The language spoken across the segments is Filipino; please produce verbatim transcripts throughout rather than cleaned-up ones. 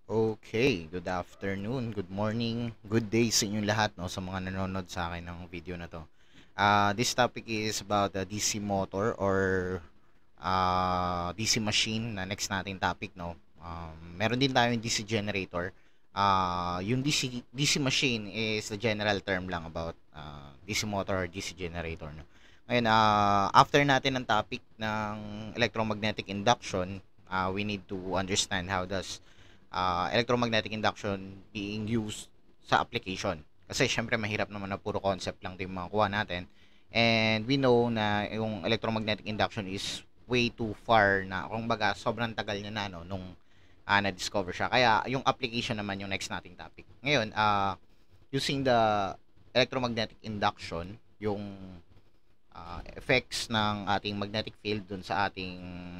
Okay, good afternoon, good morning, good day sa inyong lahat, no, sa mga nanonood sa akin ng video na to. Uh, this topic is about the D C motor or uh, D C machine na next nating topic, no. Um, meron din tayong D C generator. Uh, yung D C D C machine is the general term lang about uh, D C motor or D C generator, no. Ngayon, uh, after natin ng topic ng electromagnetic induction, uh, we need to understand how does uh, electromagnetic induction being used sa application. Kasi syempre mahirap naman na puro concept lang din makuha natin. And we know na yung electromagnetic induction is way too far na kung baga sobrang tagal niya na no, nung uh, na-discover siya. Kaya yung application naman yung next nating topic. Ngayon, uh, using the electromagnetic induction, yung uh, effects ng ating magnetic field dun sa ating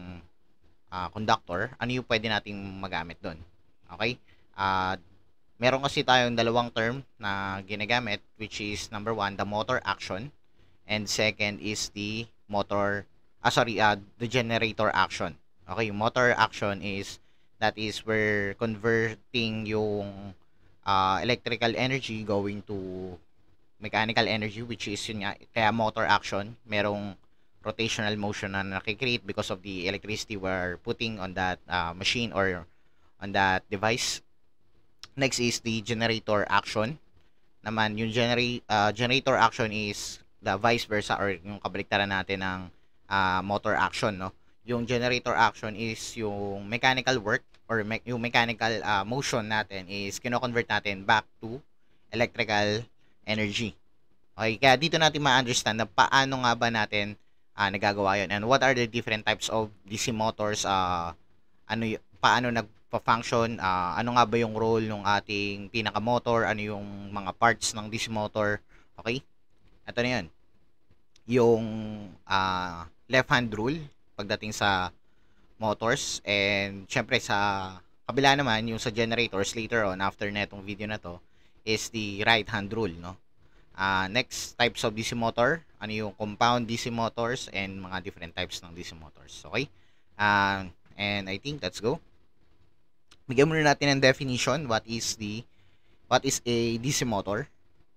uh, conductor, ano yung pwede nating magamit dun. Okay? Uh, meron kasi tayong dalawang term na ginagamit, which is number one, the motor action, and second is the motor, ah sorry, uh, the generator action. Okay, yung motor action is, that is where converting yung uh, electrical energy going to mechanical energy, which is yun nga, kaya motor action, merong rotational motion na nakikreate because of the electricity we're putting on that uh, machine or on that device. Next is the generator action. Naman, yung genera- uh, generator action is the vice versa or yung kabaliktaran natin ng uh, motor action, no? Yung generator action is yung mechanical work or me- yung mechanical uh, motion natin is kino-convert natin back to electrical energy. Okay, kaya dito natin ma-understand na paano nga ba natin uh, nagagawa yun and what are the different types of D C motors, uh, ano y- paano nagpa-function, uh, ano nga ba yung role ng ating pinaka-motor, ano yung mga parts ng D C motor. Okay? Ito na yun. Yung uh, left-hand rule pagdating sa motors and syempre sa kabila naman yung sa generators later on after netong video na to is the right-hand rule, no? Uh, next types of D C motor, ano yung compound D C motors and mga different types ng D C motors. Okay? Uh, and I think let's go. Bigyan muna natin ng definition. What is the what is a D C motor?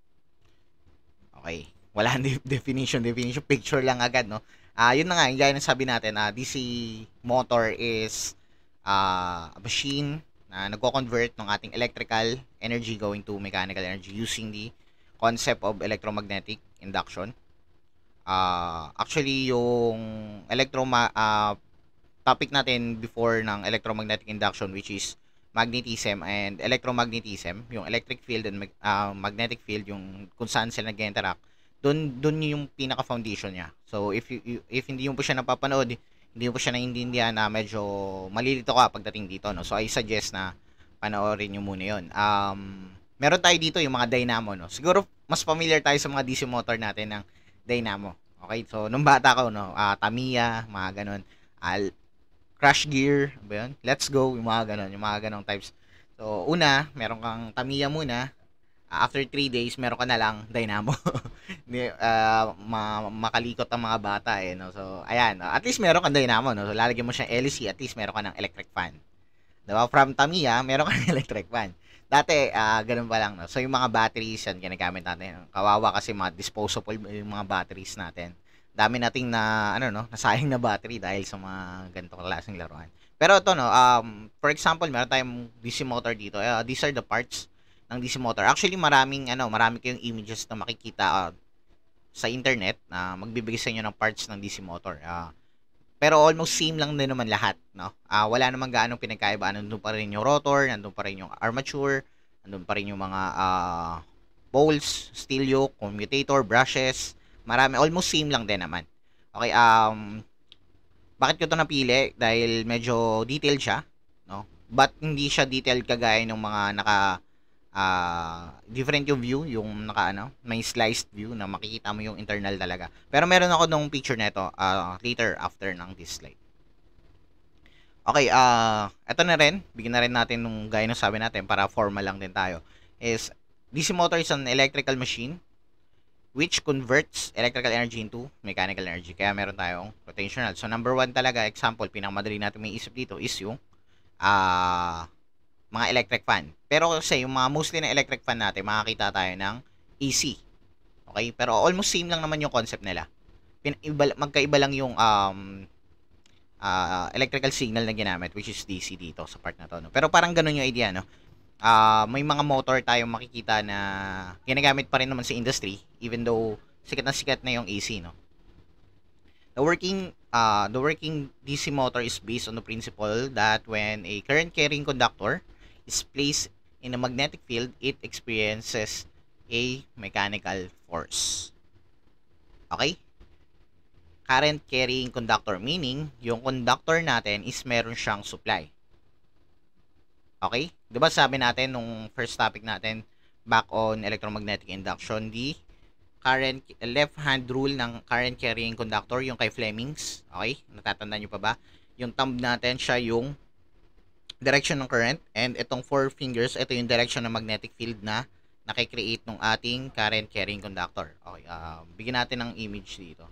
Okay. Wala nang definition, definition picture lang agad, no. Ah, uh, yun na nga, yung gaya ng sabi natin, uh, D C motor is uh, a machine na nagko-convert ng ating electrical energy going to mechanical energy using the concept of electromagnetic induction. Uh, actually, yung electro uh, topic natin before ng electromagnetic induction, which is magnetism and electromagnetism, yung electric field and mag- uh, magnetic field, yung kung saan sila nag-interact, doon doon yung pinaka foundation niya. So if you, you- if hindi mo po siya napapanood, hindi mo po siya naiintindihan na medyo malilito ka pagdating dito, no. So I suggest na panoorin niyo muna 'yon. Um meron tayo dito yung mga dynamo, no. Siguro mas familiar tayo sa mga D C motor natin ng dynamo. Okay? So nung bata ko, no, ah, Tamiya, mga ganun. Al Crash Gear, ano ba yun? Let's Go, yung mga ganon, yung mga ganong types. So, una, meron kang Tamiya muna. Uh, after three days, meron ka na lang Dynamo. uh, ma- makalikot ang mga bata eh. No? So, ayan. Uh, at least meron kang Dynamo. No? So, lalagyan mo siyang L E C. At least meron ka ng electric fan. Diba? From Tamiya, meron ka ng electric fan. Dati, uh, ganun pa lang. No? So, yung mga batteries, yan, ginagamit natin. Kawawa kasi mga disposable yung mga batteries natin. Dami nating na, ano, no, nasayang na battery dahil sa mga ganitong klaseng laruan. Pero ito, no, um, for example, meron tayong D C motor dito. Uh, these are the parts ng D C motor. Actually, maraming, ano, marami kayong images na makikita uh, sa internet na magbibigay sa inyo ng parts ng D C motor. Uh, pero almost same lang din naman lahat, no? Ah, wala namang gaano pinagkaiba. Nandun pa rin yung rotor, nandun pa rin yung armature, nandun pa rin yung mga ah, bowls, steel yoke, commutator, brushes. Marami, almost same lang din naman. Okay, um, bakit ko 'to napili? Dahil medyo detailed siya, no? But hindi siya detailed kagaya ng mga naka ah, different yung view, yung naka ano, may sliced view na makikita mo yung internal talaga. Pero meron ako nung picture nito ah, later after ng this slide. Okay, ah, eto na rin, bigyan na rin natin nung gaya ng sabi natin para formal lang din tayo. Is D C motor is an electrical machine which converts electrical energy into mechanical energy. Kaya meron tayong rotational. So number one talaga, example, pinakamadali natin may isip dito is yung ah mga electric fan. Pero kasi yung mga mostly na electric fan natin, makakita tayo ng A C. Okay? Pero almost same lang naman yung concept nila. Pin iba, magkaiba lang yung um, uh, electrical signal na ginamit, which is D C dito sa part na to. No? Pero parang ganun yung idea, no? Uh, may mga motor tayong makikita na ginagamit pa rin naman sa industry, even though sikat na sikat na yung A C, no? The working uh, the working D C motor is based on the principle that when a current carrying conductor is placed in a magnetic field, it experiences a mechanical force. Okay? Current carrying conductor, meaning yung conductor natin is meron siyang supply. Okay? Diba sabi natin nung first topic natin back on electromagnetic induction, the current left hand rule ng current carrying conductor, yung kay Fleming's. Okay? Natatandaan nyo pa ba? Yung thumb natin, siya yung direction ng current, and itong four fingers, ito yung direction ng magnetic field na nakikreate ng ating current carrying conductor. Okay, uh, bigyan natin ng image dito.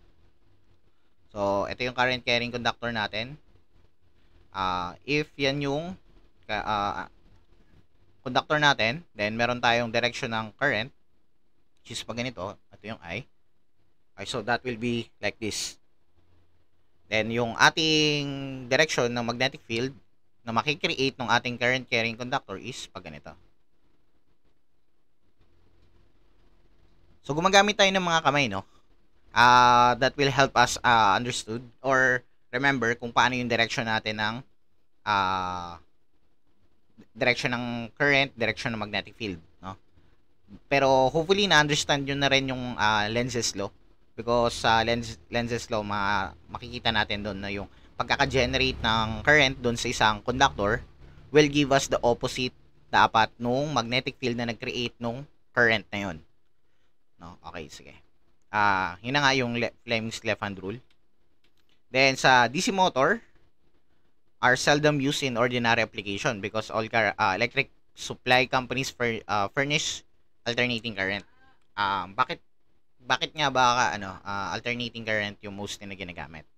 So, ito yung current carrying conductor natin. Uh, if yan yung uh, conductor natin, then meron tayong direction ng current, which is pag ganito, ito yung I. Okay, so that will be like this. Then, yung ating direction ng magnetic field na makikreate ng ating current carrying conductor is pag ganito. So, gumagamit tayo ng mga kamay, no? Uh, that will help us uh, understood or remember kung paano yung direction natin ng uh, direction ng current, direction ng magnetic field, no? Pero hopefully na-understand nyo na rin yung uh, lenses law, because sa uh, lens, lenses law ma makikita natin doon na yung pagkaka-generate ng current doon sa isang conductor will give us the opposite dapat nung magnetic field na nag-create nung current na yun, no? Okay, sige. Ah, uh, yun na nga yung le Fleming's left hand rule. Then sa D C motor are seldom used in ordinary application because all car uh, electric supply companies for uh, furnish alternating current. Um, bakit bakit nga ba ano uh, alternating current yung most na ginagamit?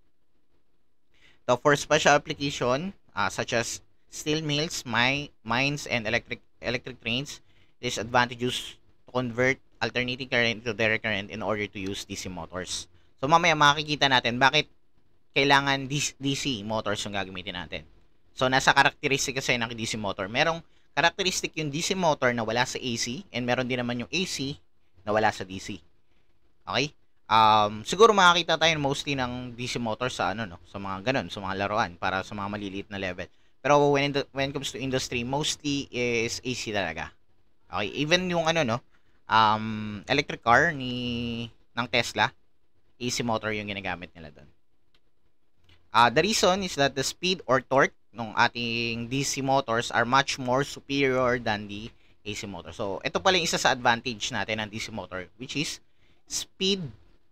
So for special application uh, such as steel mills, my, mines, and electric electric trains, it is advantageous to convert alternating current to direct current in order to use D C motors. So mamaya makikita natin bakit kailangan D C motors yung gagamitin natin. So nasa characteristic kasi ng D C motor. Merong characteristic yung D C motor na wala sa A C, and meron din naman yung A C na wala sa D C. Okay? Um, siguro makakita tayo mostly ng D C motor sa ano no, sa mga ganun, sa mga laruan para sa mga maliliit na level. Pero when the, when it comes to industry, mostly is A C talaga. Okay, even yung ano no, um, electric car ni ng Tesla, A C motor yung ginagamit nila doon. Uh, the reason is that the speed or torque ng ating D C motors are much more superior than the A C motor. So, ito pala yung isa sa advantage natin ng D C motor, which is speed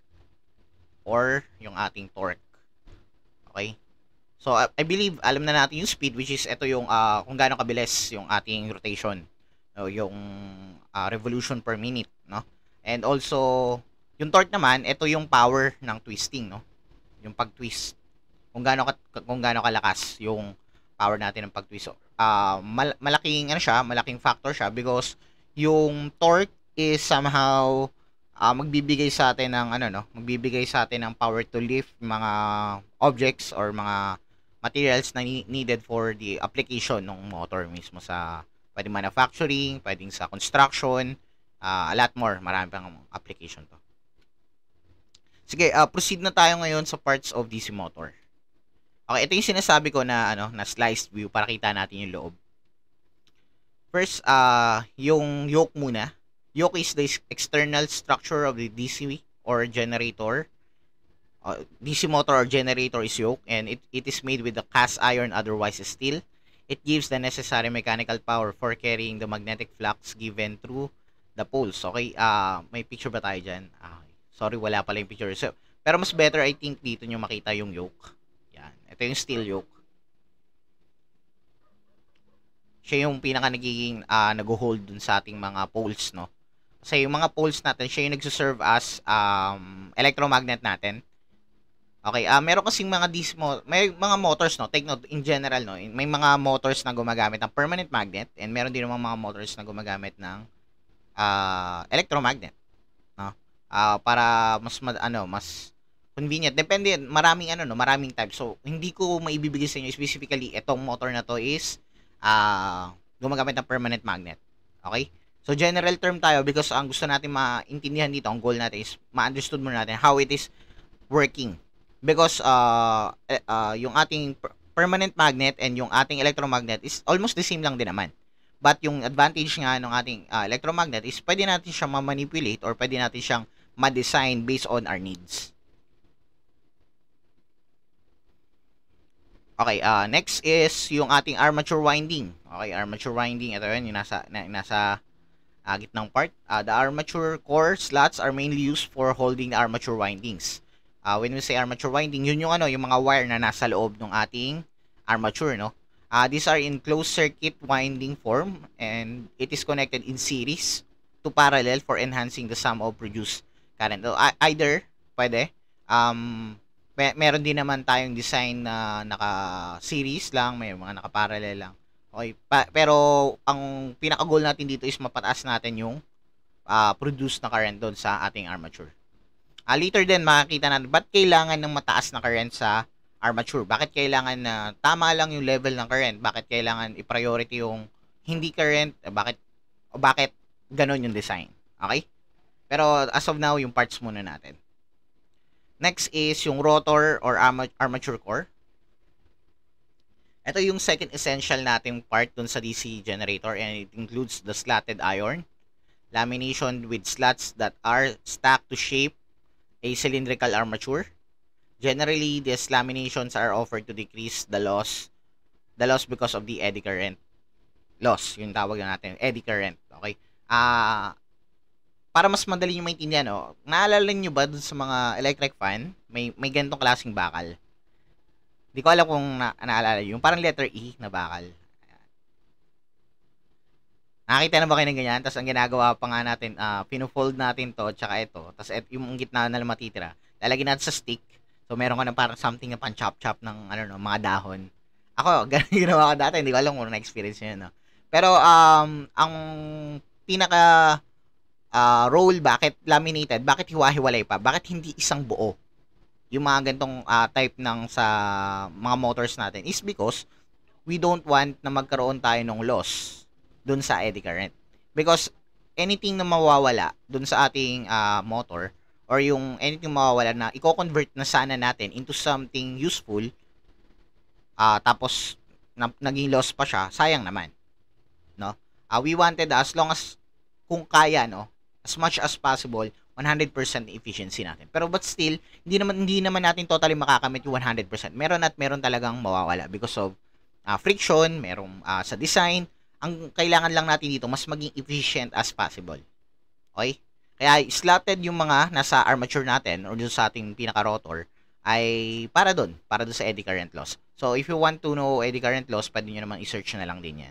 or yung ating torque. Okay? So, I, I believe alam na natin yung speed, which is ito yung uh, kung gaano kabilis yung ating rotation, no? Yung uh, revolution per minute, no? And also, yung torque naman, ito yung power ng twisting, no? Yung pag-twist. Kung gaano ka, kung gaano kalakas yung power natin ng pag-twist. Uh, mal malaking ano siya, malaking factor siya because yung torque is somehow uh, magbibigay sa atin ng ano no, magbibigay sa atin ng power to lift mga objects or mga materials na needed for the application ng motor mismo, sa pwedeng manufacturing, pwedeng sa construction, uh, a lot more, marami pang application to. Sige, uh, proceed na tayo ngayon sa parts of D C motor. Okay, ito yung sinasabi ko na ano, na sliced view para kita natin yung loob. First, uh, yung yoke muna. Yoke is the external structure of the D C or generator. Uh, D C motor or generator is yoke, and it, it is made with the cast iron, otherwise steel. It gives the necessary mechanical power for carrying the magnetic flux given through the poles. Okay, uh, may picture ba tayo dyan? Uh, sorry, wala pala yung picture. So, pero mas better, I think, dito nyo makita yung yoke. Yan. Ito yung steel yoke. Siya yung pinaka nagiging uh, nag-hold dun sa ating mga poles, no? Kasi yung mga poles natin, siya yung nagsuserve as um, electromagnet natin. Okay, ah meron kasing mga D C mo may mga motors, no, take note, in general, no, may mga motors na gumagamit ng permanent magnet and meron din namang mga motors na gumagamit ng ah electromagnet, no? Ah para mas ma- ano, mas convenient. Depende, maraming ano, no, maraming types. So, hindi ko maibibigay sa inyo specifically itong motor na to is ah gumagamit ng permanent magnet. Okay? So, general term tayo because ang gusto natin maintindihan dito, ang goal natin is ma-understood muna natin how it is working. Because uh, eh, uh, yung ating per- permanent magnet and yung ating electromagnet is almost the same lang din naman. But yung advantage nga ng ating uh, electromagnet is pwede natin siyang ma-manipulate or pwede natin siyang ma-design based on our needs. Okay, uh, next is yung ating armature winding. Okay, armature winding, ito yun, yung nasa, na, nasa uh, gitnang part. Uh, the armature core slots are mainly used for holding the armature windings. Uh, when we say armature winding, yun yung ano, yung mga wire na nasa loob ng ating armature, no? Uh, these are in closed circuit winding form and it is connected in series to parallel for enhancing the sum of produced current. So, uh, either, pwede, um, may, meron din naman tayong design na naka-series lang, may mga naka-parallel lang. Okay, pa, pero ang pinaka-goal natin dito is mapataas natin yung uh, produce na current doon sa ating armature. Uh, later din makikita natin ba't kailangan ng mataas na current sa armature. Bakit kailangan na uh, tama lang yung level ng current? Bakit kailangan i-priority yung hindi current? Bakit bakit ganon yung design? Okay? Pero as of now, yung parts muna natin. Next is yung rotor or armature core. Ito yung second essential nating part dun sa D C generator and it includes the slotted iron, lamination with slots that are stacked to shape a cylindrical armature. Generally, these laminations are offered to decrease the loss the loss because of the eddy current loss, yung tawag na natin, eddy current. Okay? Ah, uh, para mas madali nyo maintindihan, no, naalala nyo ba dun sa mga electric fan, may, may ganitong klaseng bakal? Hindi ko alam kung na, naalala yung parang letter E na bakal. Nakita na ba kayo ng ganyan? Tapos ang ginagawa pa nga natin, uh, pino-fold natin to, tsaka ito. Tapos et, yung gitna na lang matitira, lalagyan natin sa stick. So meron ka na parang something na pan-chop-chop ng ano, no, mga dahon. Ako, ganun ginawa ko dati. Hindi ko alam kung na-experience nyo yun. No? Pero um, ang pinaka Uh, roll, bakit laminated, bakit hiwa-hiwalay pa, bakit hindi isang buo yung mga gantong uh, type ng sa mga motors natin is because we don't want na magkaroon tayo ng loss dun sa eddy current, because anything na mawawala dun sa ating uh, motor or yung anything mawawala na i-convert na sana natin into something useful, uh, tapos na, naging loss pa siya, sayang naman, no? Uh, we wanted, as long as kung kaya, no, as much as possible, one hundred percent efficiency natin. Pero but still, hindi naman hindi naman natin totally makakamit yung one hundred percent. Meron at meron talagang mawawala because of uh, friction, merong uh, sa design. Ang kailangan lang natin dito, mas maging efficient as possible. Okay? Kaya slotted yung mga nasa armature natin or dun sa ating pinaka-rotor ay para doon, para doon sa eddy current loss. So, if you want to know eddy current loss, pwede nyo naman i-search na lang din yan.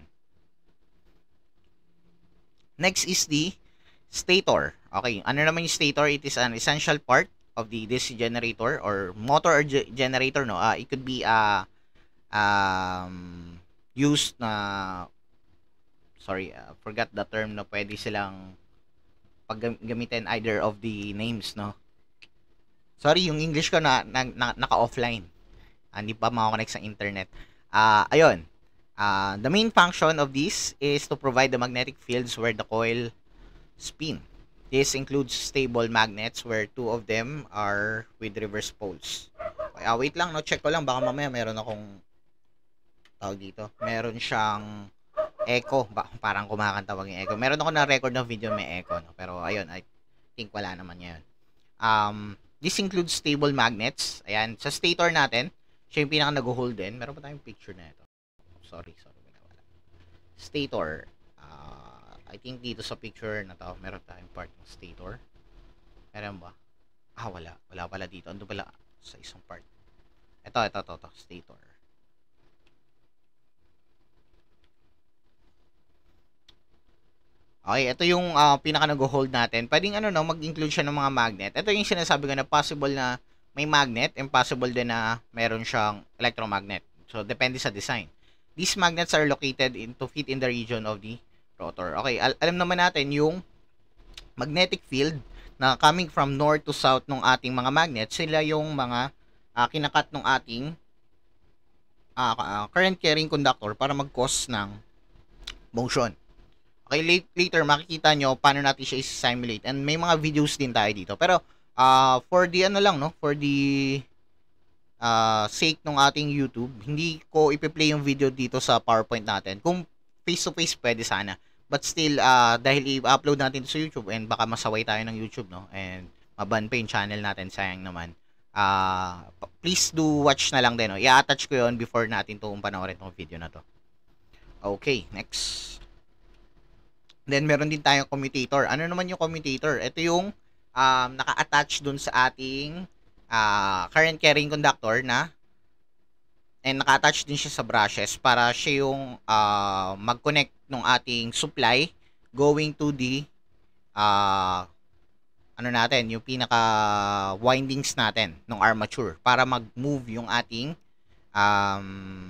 Next is the stator. Okay, ano naman yung stator? It is an essential part of the D C generator or motor or ge- generator, no? Uh, it could be uh, um, used na sorry, uh, forgot the term, no? Pwede silang paggamitin either of the names, no? Sorry, yung English ko na, na, na naka-offline. Uh, hindi pa makakonect sa internet. Uh, ayun. Uh, the main function of this is to provide the magnetic fields where the coil spin. This includes stable magnets where two of them are with reverse poles. Okay, uh, wait lang, no, check ko lang, baka mamaya meron akong tawag dito. Meron siyang echo, ba, parang kumakanta wag yung echo. Meron ako na record ng video may echo, no? Pero ayun, I think wala naman 'yan. Um, this includes stable magnets. Ayan, sa stator natin, siya yung pinaka nag-hold din. Meron pa tayong picture na ito. Sorry, sorry, wala. Stator. I think dito sa picture na to, meron tayong part ng stator. Meron ba? Ah, wala. Wala pala dito. Ando pala sa isang part. Ito, ito, ito, ito. Stator. Okay, ito yung uh, pinaka nag-hold natin. Pwedeng ano, no, mag-include siya ng mga magnet. Ito yung sinasabi ko na possible na may magnet and possible din na meron siyang electromagnet. So, depende sa design. These magnets are located in, to fit in the region of the rotor. Okay, al alam naman natin yung magnetic field na coming from north to south ng ating mga magnet, sila yung mga uh, kinakat ng ating uh, uh, current carrying conductor para mag-cause ng motion. Okay, late, later makikita nyo paano natin siya i-simulate, and may mga videos din tayo dito. Pero uh, for the ano lang, no, for the uh, sake ng ating YouTube, hindi ko ipi-play yung video dito sa PowerPoint natin. Kung face to face pwede sana. But still, uh, dahil i-upload natin sa YouTube and baka masaway tayo ng YouTube, no, and maban pa yung channel natin, sayang naman. Uh, please do watch na lang din, no. I-attach ko yon before natin to panoorin tong video na to. Okay, next. Then, meron din tayong commutator. Ano naman yung commutator? Ito yung um, naka-attach dun sa ating uh, current carrying conductor na and naka-attach din siya sa brushes para siya yung uh, mag-connect ng ating supply going to the uh, ano natin, yung pinaka windings natin ng armature para mag-move yung ating um,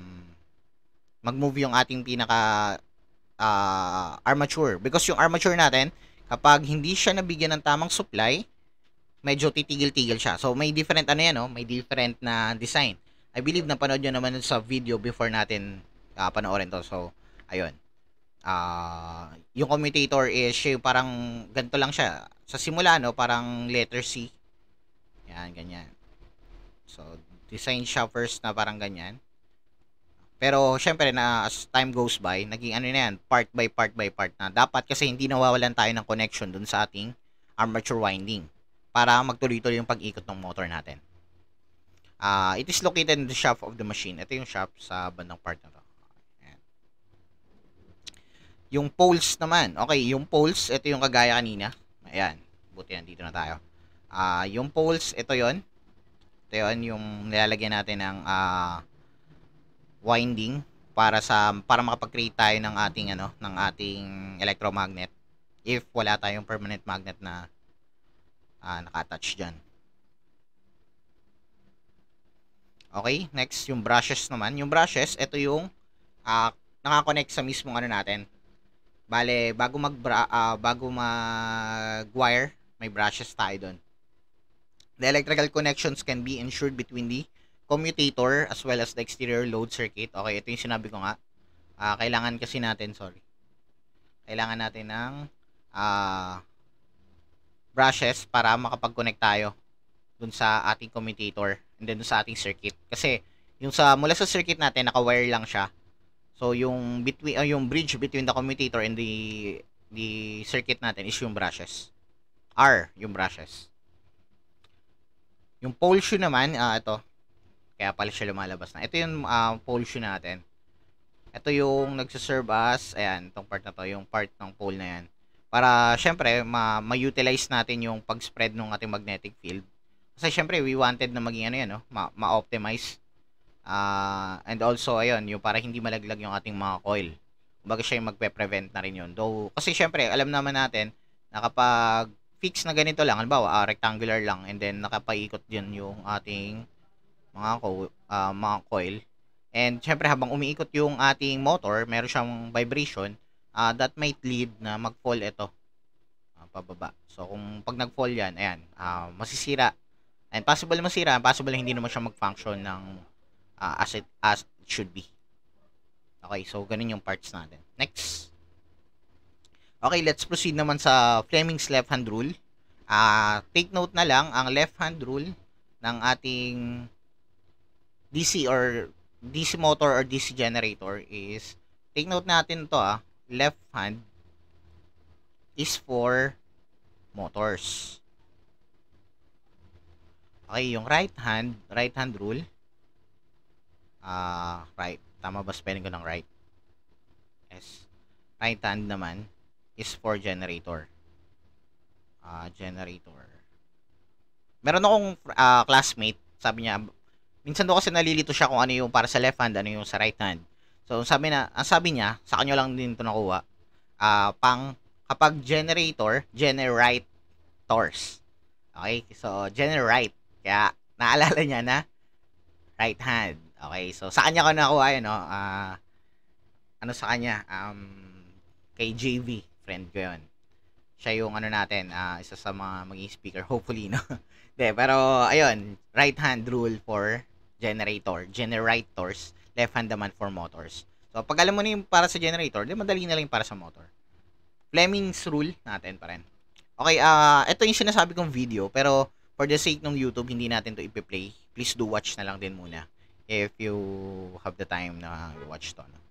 mag-move yung ating pinaka Uh, armature, because yung armature natin kapag hindi siya nabigyan ng tamang supply, medyo titigil-tigil siya. So may different ano yan, no? May different na design. I believe na panood nyo naman sa video before natin uh, panoorin to. So ayun, uh, yung commutator is yung parang ganito lang siya sa simula, no? Parang letter C, yan, ganyan. So design siya first na parang ganyan. Pero, syempre, na as time goes by, naging ano na yan, part by part by part na. Dapat kasi hindi nawawalan tayo ng connection dun sa ating armature winding para magtuloy-tuloy yung pag-ikot ng motor natin. Uh, it is located in the shaft of the machine. Ito yung shaft sa bandang part na to. Ayan. Yung poles naman. Okay, yung poles, ito yung kagaya kanina. Ayan, buti yan, dito na tayo. Uh, yung poles, ito yon. Ito yon, yung nilalagyan natin ng uh, winding para sa para makapag-create tayo ng ating ano ng ating electromagnet if wala tayong permanent magnet na uh, naka-attach diyan. Okay, next yung brushes naman. Yung brushes, ito yung uh, naka-connect sa mismong ano natin. Bale, bago mag uh, bago mag-wire, may brushes tayo doon. The electrical connections can be ensured between the commutator as well as the exterior load circuit. Okay, ito yung sinabi ko nga. Uh, kailangan kasi natin, sorry. Kailangan natin ng uh, brushes para makapag-connect tayo dun sa ating commutator and then dun sa ating circuit. Kasi yung sa mula sa circuit natin naka-wire lang siya. So yung between uh, yung bridge between the commutator and the the circuit natin is yung brushes. R, yung brushes. Yung pole shoe naman, uh, ito. Kaya pala siya lumalabas na. Ito yung uh, pole shoe natin. Ito yung nagsaserve as, ayan, itong part na to, yung part ng pole na yan. Para, syempre, ma-utilize ma natin yung pag-spread ng ating magnetic field. Kasi, syempre, we wanted na maging ano yan, no? Ma-optimize. Uh, and also, ayun, yung para hindi malaglag yung ating mga coil. Kumbaga siya yung magpe-prevent na rin yun. Though, kasi, syempre, alam naman natin na kapag fix na ganito lang, halimbawa, uh, rectangular lang, and then nakapaikot din yung ating mga, co uh, mga coil. And syempre habang umiikot yung ating motor, meron siyang vibration uh, that might lead na mag-fall ito uh, pababa. So kung pag nag-fall yan, ayan, uh, masisira. And possible masira, possible hindi naman siya mag-function ng uh, as, it, as it should be. Okay, so ganun yung parts natin. Next. Okay, let's proceed naman sa Fleming's left hand rule. Uh, take note na lang, ang left hand rule ng ating D C or D C motor or D C generator is, take note natin to ah, left hand is for motors. Okay, yung right hand, right hand rule, ah, uh, right, tama ba spelling ko ng right? Yes. Right hand naman is for generator. Ah, uh, generator. Meron akong uh, classmate, sabi niya, minsan daw kasi nalilito siya kung ano yung para sa left hand, ano yung sa right hand. So, sabi na, ang sabi niya, sa kanya lang din ito nakuha, uh, pang, kapag generator, generators. Okay? So, generate. Kaya, Naalala niya na right hand. Okay, so sa kanya ko nakuha yun, no? Ah, ano sa kanya? Um, kay J V, friend ko yun. Siya yung ano natin, ah, isa sa mga maging speaker, hopefully, no? De, pero, ayun, right hand rule for generator, generators, left hand naman for motors. So, pag alam mo na yung para sa generator, di madali na lang yung para sa motor. Fleming's rule natin pa rin. Okay, ah, uh, ito yung sinasabi kong video, pero for the sake ng YouTube, hindi natin to ipi-play. Please do watch na lang din muna if you have the time na watch to. No?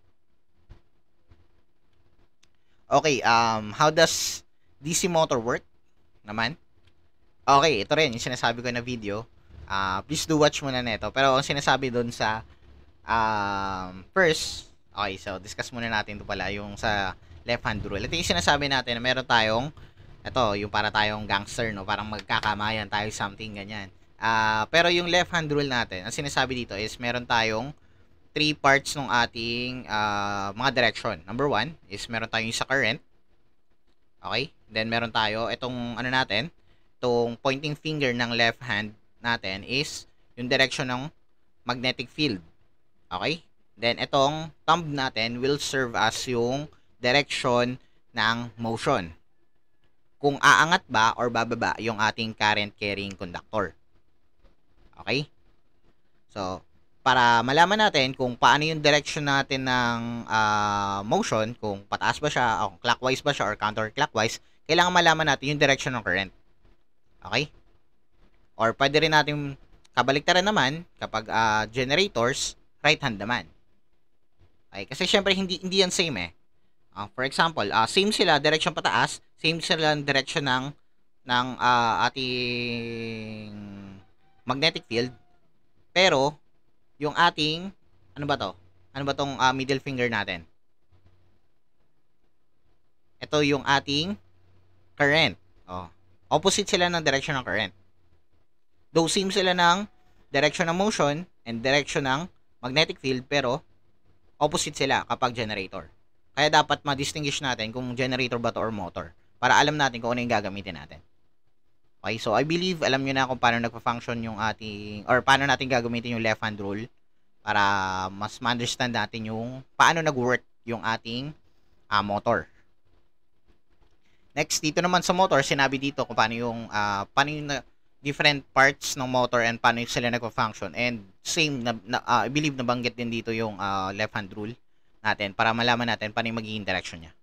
Okay, um, how does D C motor work naman? Okay, ito rin yung sinasabi ko na video. Uh, please do watch muna nito. Pero ang sinasabi doon sa um, first, okay, so discuss muna natin ito pala yung sa left hand rule. Ito yung sinasabi natin na meron tayong ito, yung para tayong gangster, no? Parang magkakamayan tayo, something ganyan. Uh, pero yung left hand rule natin, ang sinasabi dito is meron tayong three parts ng ating uh, mga direction. Number one is meron tayong sa current. Okay? Then meron tayo, itong ano natin, itong pointing finger ng left hand natin is yung direction ng magnetic field. Okay? Then itong thumb natin will serve as yung direction ng motion. Kung aangat ba or bababa yung ating current carrying conductor. Okay? So, para malaman natin kung paano yung direction natin ng uh, motion, kung pataas ba siya, o clockwise ba siya, or counterclockwise, kailangan malaman natin yung direction ng current. Okay? Or pwede rin natin kabaliktaran naman kapag uh, generators, right hand naman. Okay? Kasi syempre hindi, hindi yan same eh. Uh, for example, uh, same sila, direction pataas, same sila ang direction ng, ng uh, ating magnetic field, pero yung ating, ano ba to? Ano ba tong uh, middle finger natin? Ito yung ating current. Oh. Opposite sila ng direction ng current. Though same sila ng direction ng motion and direction ng magnetic field, pero opposite sila kapag generator. Kaya dapat ma-distinguish natin kung generator ba to or motor para alam natin kung ano yung gagamitin natin. Okay, so I believe alam nyo na kung paano nagpa-function yung ating, or paano natin gagamitin yung left hand rule para mas ma-understand natin yung paano nag-work yung ating uh, motor. Next, dito naman sa motor, sinabi dito kung paano yung, uh, paano yung uh, different parts ng motor and paano yung sila nagpa-function. And same, na, na, uh, I believe nabanggit din dito yung uh, left hand rule natin para malaman natin paano yung magiging direction niya.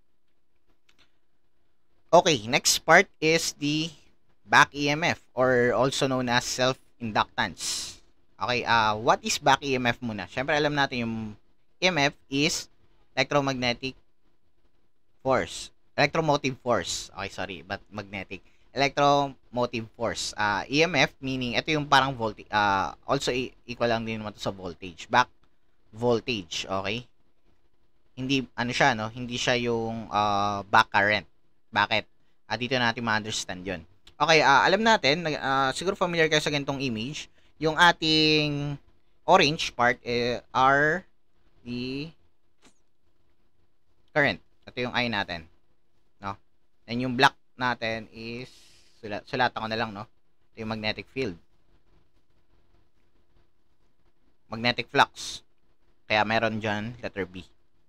Okay, next part is the back E M F or also known as self-inductance. Okay, uh, what is back E M F muna? Siyempre alam natin yung E M F is electromagnetic force. Electromotive force. Okay, sorry, but magnetic. Electromotive force. Uh, E M F meaning, ito yung parang voltage. Uh, also, equal lang din naman to sa voltage. Back voltage, okay? Hindi, ano siya, no? Hindi siya yung uh, back current. Bakit? Uh, dito natin ma-understand yun. Okay, uh, alam natin, uh, siguro familiar kayo sa ganitong image. Yung ating orange part eh, are the current. Ito yung I natin. No? And yung black natin is, sulat, sulatan ko na lang, no? Ito yung magnetic field. Magnetic flux. Kaya meron dyan, letter B.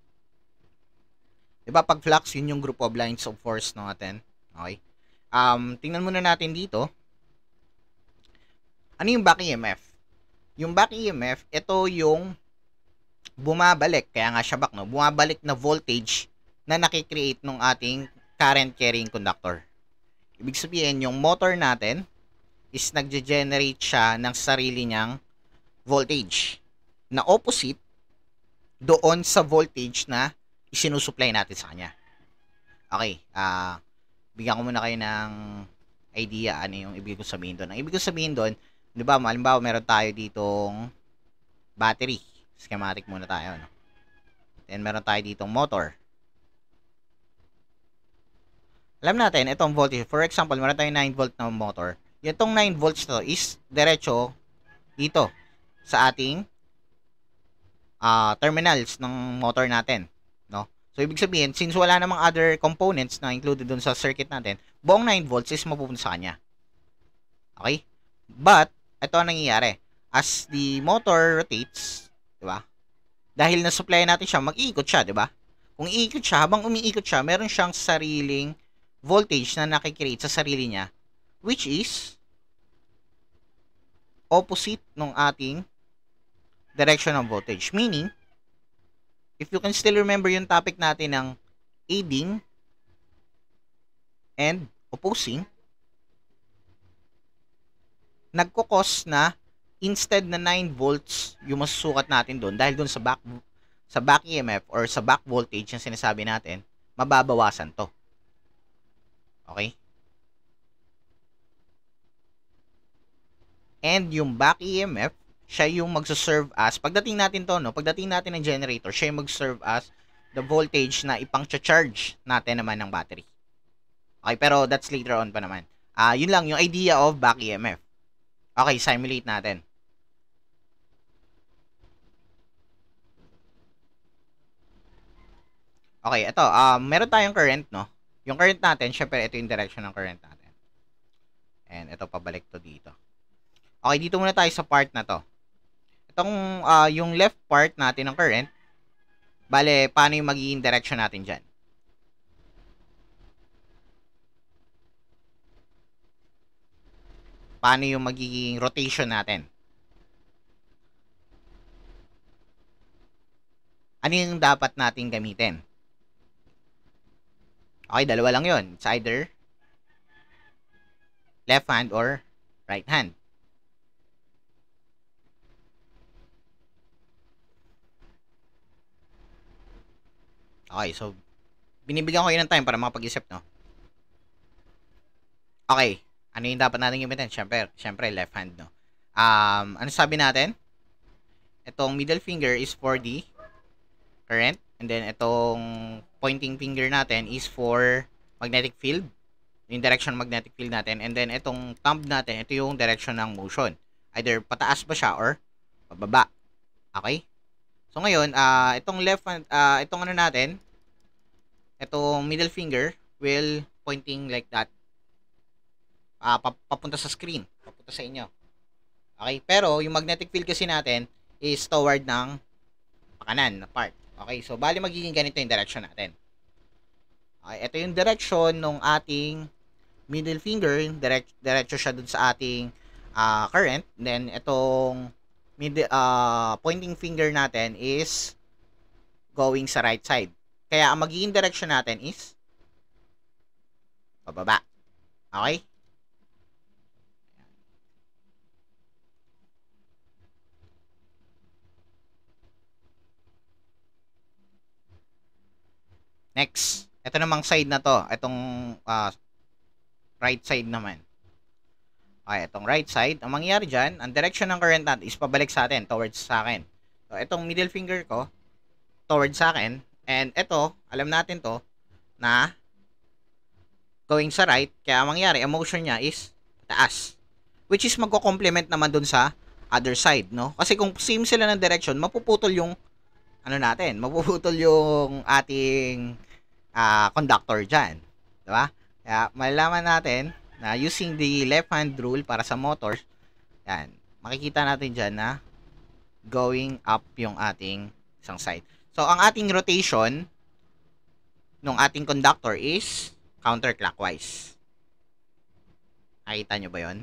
Diba pag flux, yun yung group of lines of force natin. Okay? Um, tingnan muna natin dito. Ano yung back E M F? Yung back E M F, ito yung bumabalik, kaya nga siya back, no? Bumabalik na voltage na nakikreate ng ating current carrying conductor. Ibig sabihin, yung motor natin is nagge-generate siya ng sarili niyang voltage na opposite doon sa voltage na isinusupply natin sa kanya. Okay, ah, uh, bigyan ko muna kayo ng idea ano yung ibig ko sabihin doon. Ang ibig ko sabihin doon, di ba, halimbawa meron tayo ditong battery. Schematic muna tayo, no? Then meron tayo ditong motor. Alam natin, itong voltage, for example, meron tayong nine volt na motor. Itong nine volts to is diretso dito sa ating uh, terminals ng motor natin. No? So, ibig sabihin, since wala namang other components na included dun sa circuit natin, buong nine volts is mapupunta sa kanya. Okay? But, ito ang nangyayari. As the motor rotates, di ba? Dahil na-supply natin siya, mag-iikot siya, di ba? Kung iikot siya, habang umiikot siya, meron siyang sariling voltage na nakikreate sa sarili niya, which is opposite ng ating direction of voltage. Meaning, if you can still remember yung topic natin ng aiding and opposing, nagkukos na instead na nine volts yung masusukat natin doon dahil doon sa back sa back E M F or sa back voltage yung sinasabi natin, mababawasan to. Okay? And yung back E M F, siya yung magso-serve as, pagdating natin to, no, pagdating natin ng generator, siya yung mag-serve as the voltage na ipang-charge natin naman ng battery. Okay, pero that's later on pa naman. Ah, uh, yun lang yung idea of back E M F. Okay, simulate natin. Okay, ito, um, meron tayong current, no? Yung current natin, syempre, ito yung direction ng current natin. And ito, pabalik to dito. Okay, dito muna tayo sa part na to. Itong, uh, yung left part natin ng current, bale, paano yung magiging direction natin dyan? Paano yung magiging rotation natin? Ano yung dapat nating gamitin? Okay, dalawa lang yun. It's either left hand or right hand. Okay, so binibigyan ko yun ng time para makapag-isip, no? Okay, ano yung dapat natin gamitin? Siyempre, siyempre left hand, no? Um, ano sabi natin? Itong middle finger is for the current. And then, itong pointing finger natin is for magnetic field. Yung direction ng magnetic field natin. And then, itong thumb natin, ito yung direction ng motion. Either pataas ba siya or pababa. Okay? So, ngayon, uh, itong left hand, uh, itong ano natin, itong middle finger will pointing like that. Uh, papunta sa screen. Papunta sa inyo. Okay? Pero, yung magnetic field kasi natin is toward ng pakanan na part. Okay, so bali magiging ganito yung direction natin. Okay, ito yung direction ng ating middle finger, direct diretso siya dun sa ating uh, current. Then itong middle uh, pointing finger natin is going sa right side. Kaya ang magiging direction natin is pababa. Okay? Next, ito namang side na to, itong uh, right side naman. Okay, itong right side, ang mangyayari dyan, ang direction ng current natin is pabalik sa atin, towards sa akin. So, itong middle finger ko, towards sa akin, and ito, alam natin to, na going sa right, kaya ang mangyayari, ang motion niya is taas. Which is magko-complement naman dun sa other side, no? Kasi kung same sila ng direction, mapuputol yung, ano natin, mapuputol yung ating Uh, conductor dyan. Diba? Kaya malalaman natin na using the left hand rule para sa motors, yan, makikita natin dyan na going up yung ating isang side. So, ang ating rotation ng ating conductor is counterclockwise. Nakita nyo ba yun?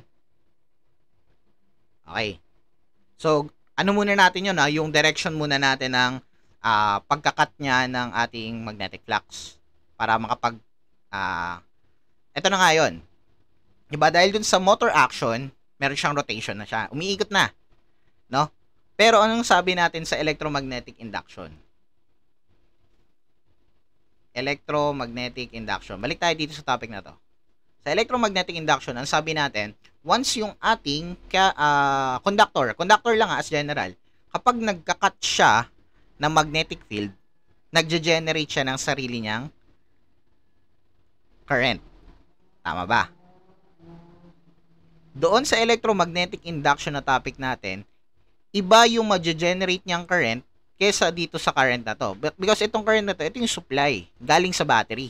Okay. So, ano muna natin yun, ha? Yung direction muna natin ng uh, pagkakat niya ng ating magnetic flux. Para makapag, ah, uh, ito na nga yun. Diba? Dahil dun sa motor action, meron siyang rotation na siya. Umiikot na. No? Pero anong sabi natin sa electromagnetic induction? Electromagnetic induction. Balik tayo dito sa topic na to. Sa electromagnetic induction, ang sabi natin, once yung ating ka, uh, conductor, conductor lang ha, as general, kapag nagkakat siya ng magnetic field, nagge-generate siya ng sarili niyang current. Tama ba? Doon sa electromagnetic induction na topic natin, iba yung magge-generate niyang current kesa dito sa current na to. Because itong current na to, ito yung supply galing sa battery.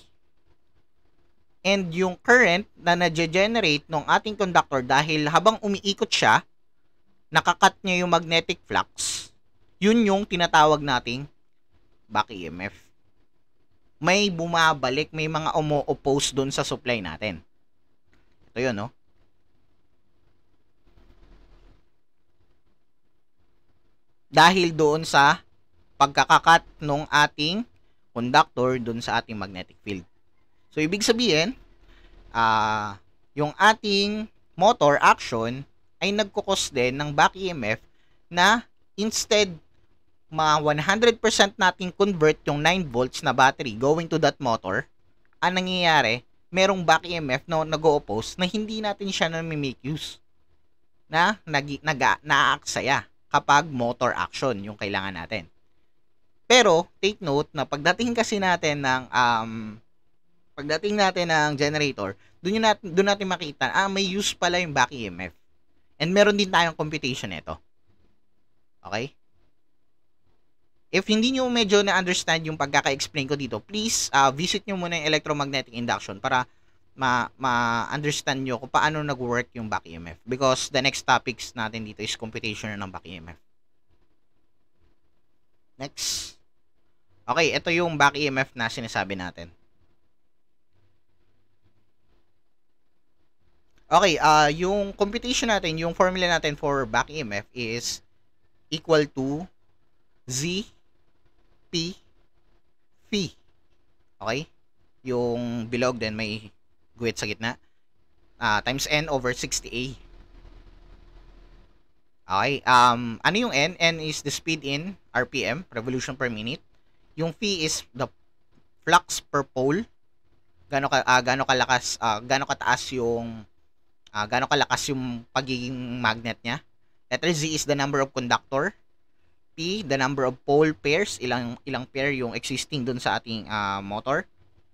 And yung current na nage-generate ng ating conductor dahil habang umiikot siya, nakakat niya yung magnetic flux, yun yung tinatawag nating back E M F. May bumabalik, may mga umo-oppose doon sa supply natin. Ito yun, no? Dahil doon sa pagkakakat ng ating conductor doon sa ating magnetic field. So, ibig sabihin, uh, yung ating motor action ay nagkukos din ng back E M F na instead ma one hundred percent natin convert yung nine volts na battery going to that motor, ang nangyayari, merong back E M F na nag-o-oppose na hindi natin siya na-make use, na nag-naaksaya kapag motor action yung kailangan natin. Pero, take note na pagdating kasi natin ng um, pagdating natin ng generator, doon natin, doon natin makita, ah, may use pala yung back E M F. And meron din tayong computation nito. Okay? If hindi nyo medyo na-understand yung pagkaka-explain ko dito, please uh, visit nyo muna yung electromagnetic induction para ma-understand nyo kung paano nag-work yung back E M F. Because the next topics natin dito is computation ng back E M F. Next. Okay, ito yung back E M F na sinasabi natin. Okay, uh, yung computation natin, yung formula natin for back E M F is equal to Z P phi. Okay? Yung bilog din may guhit sa gitna. Uh, times N over sixty A. Okay? Um, ano yung N? N is the speed in R P M, revolution per minute. Yung phi is the flux per pole. Gaano ka uh, gaano kalakas, uh, gaano kataas yung uh, gaano kalakas yung pagiging magnet niya. Letter Z is the number of conductor. P, the number of pole pairs, ilang ilang pair yung existing dun sa ating uh, motor.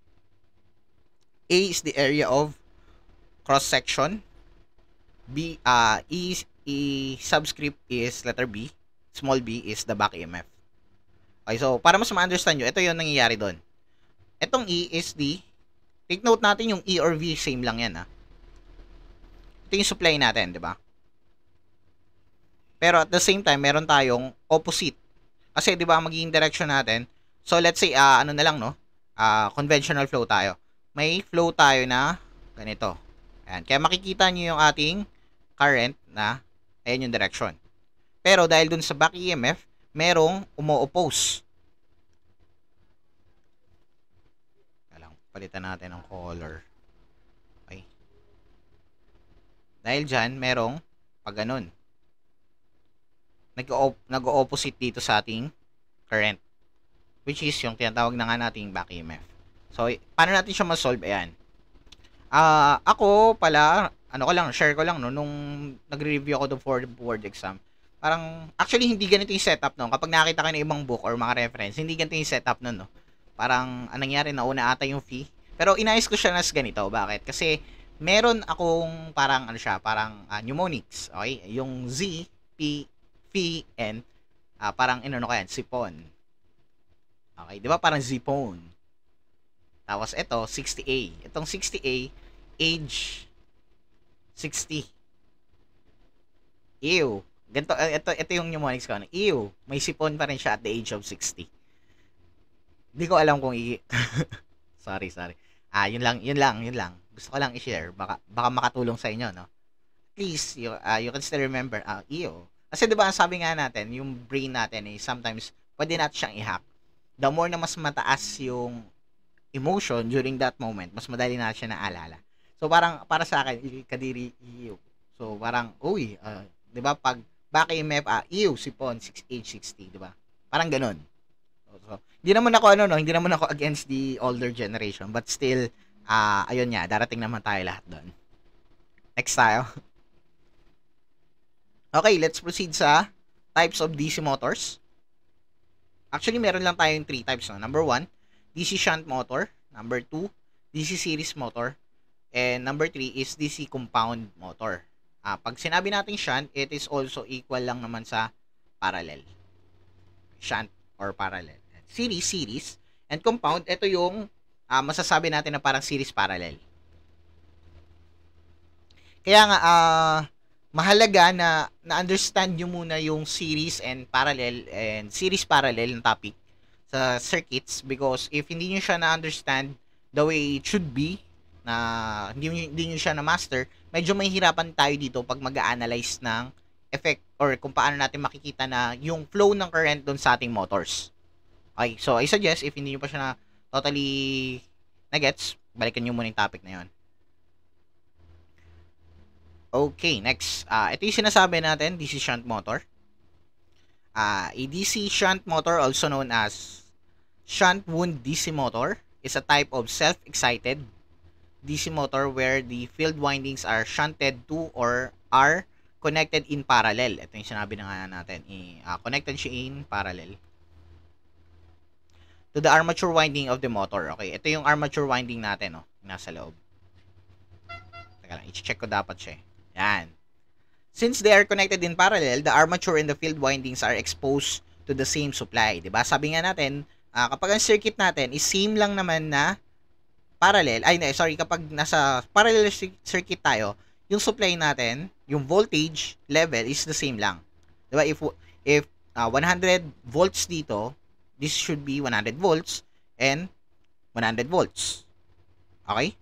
A is the area of cross section. B, uh, E, E subscript is letter B. Small b is the back E M F. Okay, so para mas ma-understand nyo, ito yung nangyayari doon. Itong E is the, take note natin yung E or V, same lang yan ha. Ito yung supply natin, di ba? Pero at the same time, meron tayong opposite. Kasi 'di ba magiging direction natin. So let's say uh, ano na lang no? Uh, conventional flow tayo. May flow tayo na ganito. Ayan. Kaya makikita niyo yung ating current na ayan yung direction. Pero dahil dun sa back E M F, merong umo-oppose. Alang, palitan natin ang color. Okay. Dahil diyan, merong pag ganun. Nag-o-opposite dito sa ating current, which is yung tinatawag na nga nating back E M F. So, paano natin siya ma-solve? Ayan. Uh, ako pala, ano ko lang, share ko lang, no, nung nagre-review ako for the board exam, parang, actually, hindi ganito yung setup, no. Kapag nakita kayo ng ibang book or mga reference, hindi ganito yung setup nun, no. Parang, anong nangyari, nauna ata yung fee. Pero, inayos ko siya nas ganito. Bakit? Kasi, meron akong parang, ano siya, parang uh, mnemonics. Okay? Yung Z, P, phi, and uh, parang inano ko yan, sipon. Okay, di ba parang zipon. Tapos ito, sixty A. Itong sixty A, age sixty. Ew. Ganito, ito, ito yung mnemonics ko. Ew. May sipon pa rin siya at the age of sixty. Hindi ko alam kung i... sorry, sorry. Ah, yun lang, yun lang, yun lang. Gusto ko lang i-share. Baka, baka makatulong sa inyo, no? Please, you, uh, you can still remember, uh, ew. Kasi diba, sabi nga natin, yung brain natin eh, sometimes, pwede natin siyang i-hack. The more na mas mataas yung emotion during that moment, mas madali natin siya naalala. So, parang, para sa akin, kadiri, ew. So, parang, uy, uh, diba, pag back E M F, ah, ew, sipon, age sixty, diba? Parang ganun. So, hindi naman ako, ano, no, hindi naman ako against the older generation, but still, ah, uh, ayun nga, darating naman tayo lahat doon. Next tayo. Okay, let's proceed sa types of D C motors. Actually, meron lang tayong three types. No? Number one, D C shunt motor. Number two, D C series motor. And number three is D C compound motor. Ah, pag sinabi natin shunt, it is also equal lang naman sa parallel. Shunt or parallel. Series, series. And compound, ito yung ah, masasabi natin na parang series parallel. Kaya nga, ah, mahalaga na na-understand nyo muna yung series and parallel and series parallel ng topic sa circuits, because if hindi nyo siya na-understand the way it should be, na hindi, hindi nyo siya na-master, medyo mahihirapan tayo dito pag mag-a-analyze ng effect or kung paano natin makikita na yung flow ng current doon sa ating motors. Okay, so I suggest if hindi nyo pa siya na totally na-gets, balikan nyo muna yung topic na yon. Okay, next. Uh, ito yung sinasabi natin, D C shunt motor. Uh, a D C shunt motor, also known as shunt wound D C motor, is a type of self-excited D C motor where the field windings are shunted to or are connected in parallel. Ito yung sinabi na nga natin. I, uh, connected siya in parallel to the armature winding of the motor. Okay, ito yung armature winding natin, no? Nasa loob. Teka lang, i-check ko dapat siya. Yan. Since they are connected in parallel, the armature and the field windings are exposed to the same supply. Diba? Sabi nga natin, uh, kapag ang circuit natin is same lang naman na parallel, ay, sorry, kapag nasa parallel circuit tayo, yung supply natin, yung voltage level is the same lang. Diba? If, if uh, one hundred volts dito, this should be one hundred volts and one hundred volts. Okay?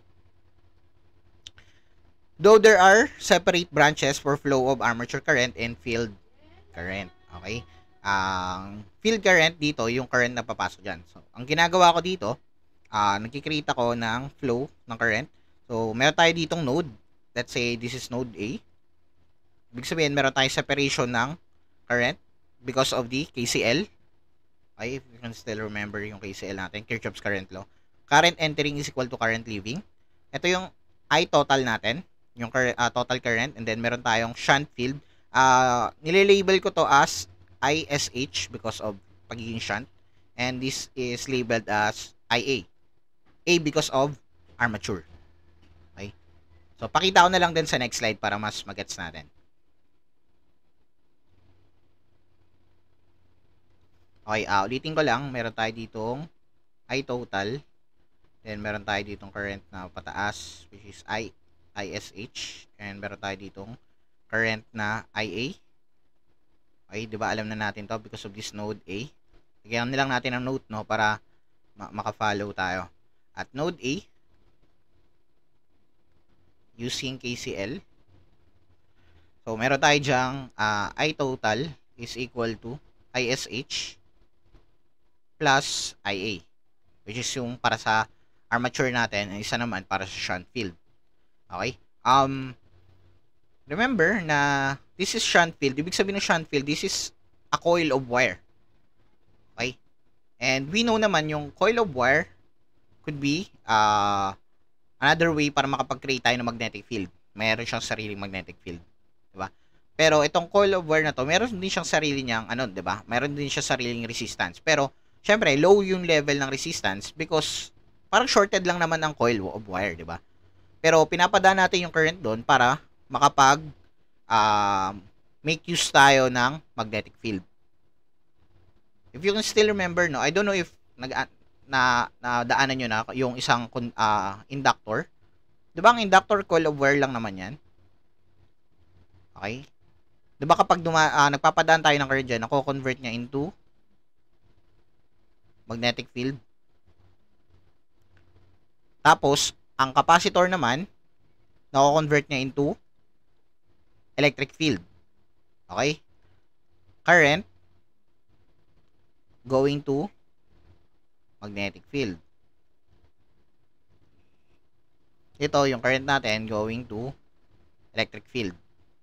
Though there are separate branches for flow of armature current and field current. Okay? Ang uh, field current dito, yung current na papasok dyan. So, ang ginagawa ko dito, uh, nagkikreate ako ng flow ng current. So, meron tayo ditong node. Let's say this is node A. Ibig sabihin, meron tayong separation ng current because of the K C L. Okay, if you can still remember yung K C L natin, Kirchhoff's current law. Current entering is equal to current leaving. Ito yung I total natin, yung current, uh, total current, and then meron tayong shunt field. Uh, nililabel ko to as I S H because of pagiging shunt, and this is labeled as I A. A because of armature. Okay? So, pakita ko na lang din sa next slide para mas magets natin. Okay, uh, ulitin ko lang, meron tayo ditong I total, then meron tayo ditong current na pataas, which is I, I S H, and meron tayo ditong current na I A. Okay, di ba alam na natin to because of this node A. Lagyan nilang natin ang note, no, para ma maka-follow tayo. At node A, using K C L, so meron tayo dyang uh, I total is equal to I S H plus I A, which is yung para sa armature natin, and isa naman para sa shunt field. Okay? Um, remember na this is shunt field. Ibig sabihin ng shunt field, this is a coil of wire. Okay? And we know naman yung coil of wire could be uh, another way para makapag-create tayo ng magnetic field. Mayroon siyang sariling magnetic field. Diba? Pero itong coil of wire na to, meron din siyang sarili niyang, ano, diba? Meron din siya sariling resistance. Pero, syempre, low yung level ng resistance because parang shorted lang naman ang coil of wire, diba? Pero, pinapadaan natin yung current doon para makapag uh, make use tayo ng magnetic field. If you can still remember, no, I don't know if nag na, na daanan nyo na yung isang uh, inductor. Diba ang inductor, coil of wire lang naman yan? Okay? Diba kapag duma, uh, nagpapadaan tayo ng current dyan, nako-convert niya into magnetic field. Tapos, ang capacitor naman, nako-convert niya into electric field. Okay? Current going to magnetic field. Ito, yung current natin going to electric field.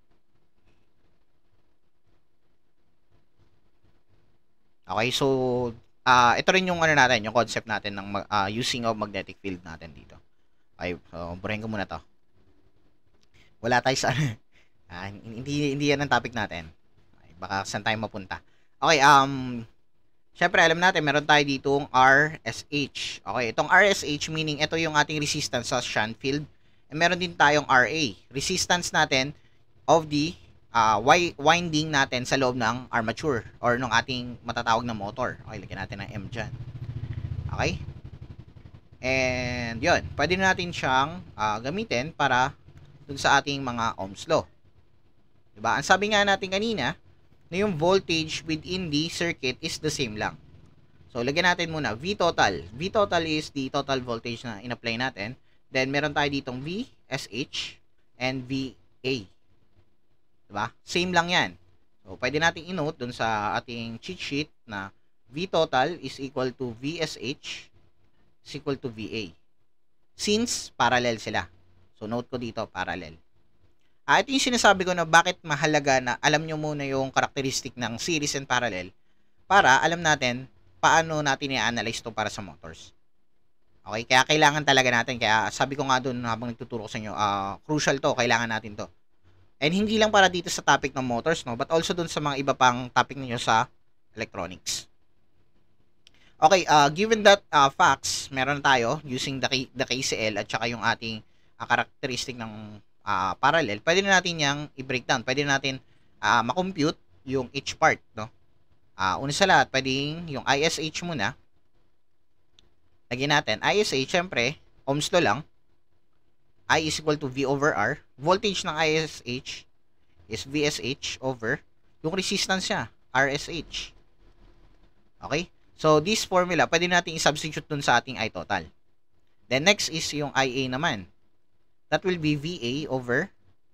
Okay, so uh, ito rin yung ano natin, yung concept natin ng uh, using of magnetic field natin dito. Okay, so burahin ko muna to. Wala tayo sa uh, hindi hindi yan ang topic natin. Okay, baka saan tayo mapunta. Okay, um syempre alam natin meron tayo ditong R S H. Okay, itong R S H meaning ito yung ating resistance sa shunt field. And meron din tayong R A, resistance natin of the uh, winding natin sa loob ng armature or ng ating matatawag na motor. Okay, lagyan natin ng M dyan. Okay? And yun, pwede natin siyang uh, gamitin para dun sa ating mga Ohm's law. Diba? Ang sabi nga natin kanina, na yung voltage within the circuit is the same lang. So, lagyan natin muna V total. V total is the total voltage na in-apply natin. Then, meron tayo ditong V S H and V A. Diba? Same lang yan. So, pwede natin i-note dun sa ating cheat sheet na V total is equal to V S H is equal to V A. Since parallel sila. So, note ko dito, parallel. Ah, ito yung sinasabi ko na bakit mahalaga na alam nyo muna yung characteristic ng series and parallel para alam natin paano natin i-analyze to para sa motors. Okay? Kaya kailangan talaga natin. Kaya sabi ko nga dun habang nagtuturo ko sa inyo, uh, crucial to. Kailangan natin to. And hindi lang para dito sa topic ng motors, no? But also dun sa mga iba pang topic niyo sa electronics. Okay, uh, given that uh, facts, meron tayo using the, K the K C L at saka yung ating uh, characteristic ng Uh, parallel, pwede na natin yang i-breakdown. Pwede na natin uh, makompute yung each part, no? Uh, una sa lahat, pwedeng yung I S H muna. Lagyan natin, I S H, syempre, ohms law lang. I is equal to V over R. Voltage ng I S H is V S H over yung resistance niya, R S H. Okay? So, this formula, pwede natin i-substitute dun sa ating I total. Then, next is yung I A naman. That will be V A over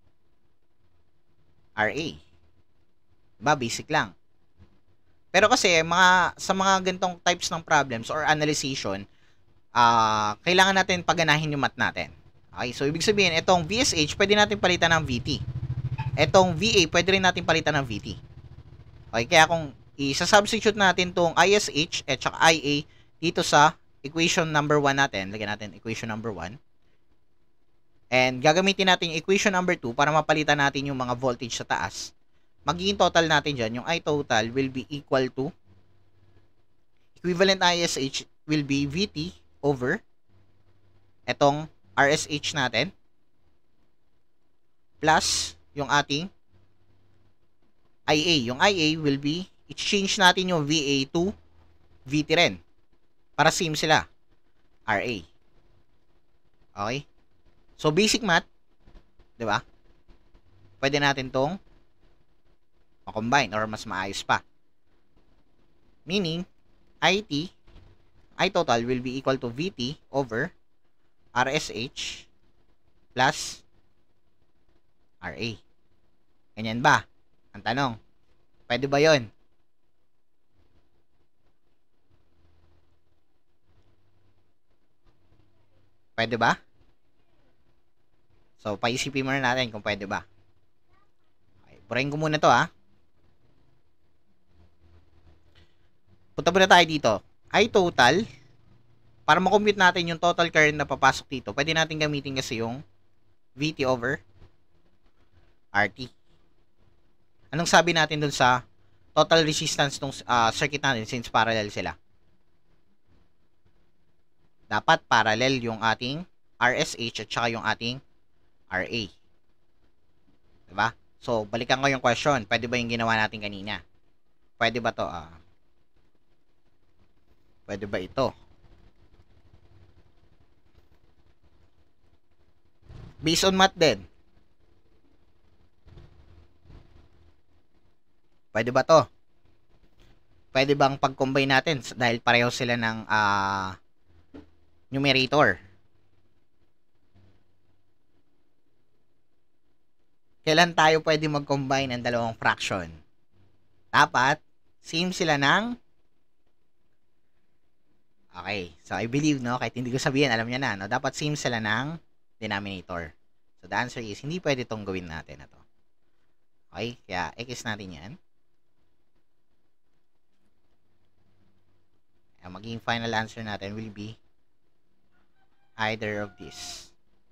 R A. Diba? Basic lang. Pero kasi, mga, sa mga gantong types ng problems or analyzation, uh, kailangan natin paganahin yung math natin. Okay? So, ibig sabihin, itong V S H, pwede natin palitan ng V T. Itong V A, pwede rin natin palitan ng V T. Okay? Kaya kung isa-substitute natin itong I S H at saka I A dito sa equation number one natin, lagyan natin equation number one. And gagamitin natin yung equation number two para mapalitan natin yung mga voltage sa taas. Magiging total natin dyan, yung I total will be equal to, equivalent I S H will be V T over etong R S H natin plus yung ating I A. Yung I A will be, exchange natin yung V A to V T rin. Para same sila. R A. Okay? So, basic math, di ba? Pwede natin tong ma-combine or mas maayos pa. Meaning, I T, I total will be equal to V T over R S H plus R A. Ganyan ba? Ang tanong, pwede ba yon? Pwede ba? So, paisipin muna natin kung pwede ba. Okay, burahin ko muna to ha. Punta muna tayo dito. I total, para makompute natin yung total current na papasok dito, pwede natin gamitin kasi yung V T over R T. Anong sabi natin dun sa total resistance ng uh, circuit natin since parallel sila? Dapat parallel yung ating R S H at saka yung ating R A. Diba? So, balikan ko yung question. Pwede ba yung ginawa natin kanina? Pwede ba to? Ah? Pwede ba ito? Based on math din. Pwede ba to? Pwede bang pag-combine natin dahil pareho sila ng uh, numerator? Kailan tayo pwede mag-combine ng dalawang fraction? Dapat, same sila ng... Okay, so I believe, no? Kahit hindi ko sabihin, alam niya na, no? Dapat same sila ng denominator. So the answer is, hindi pwede itong gawin natin na to. Okay, kaya X natin yan. Ang magiging final answer natin will be either of this.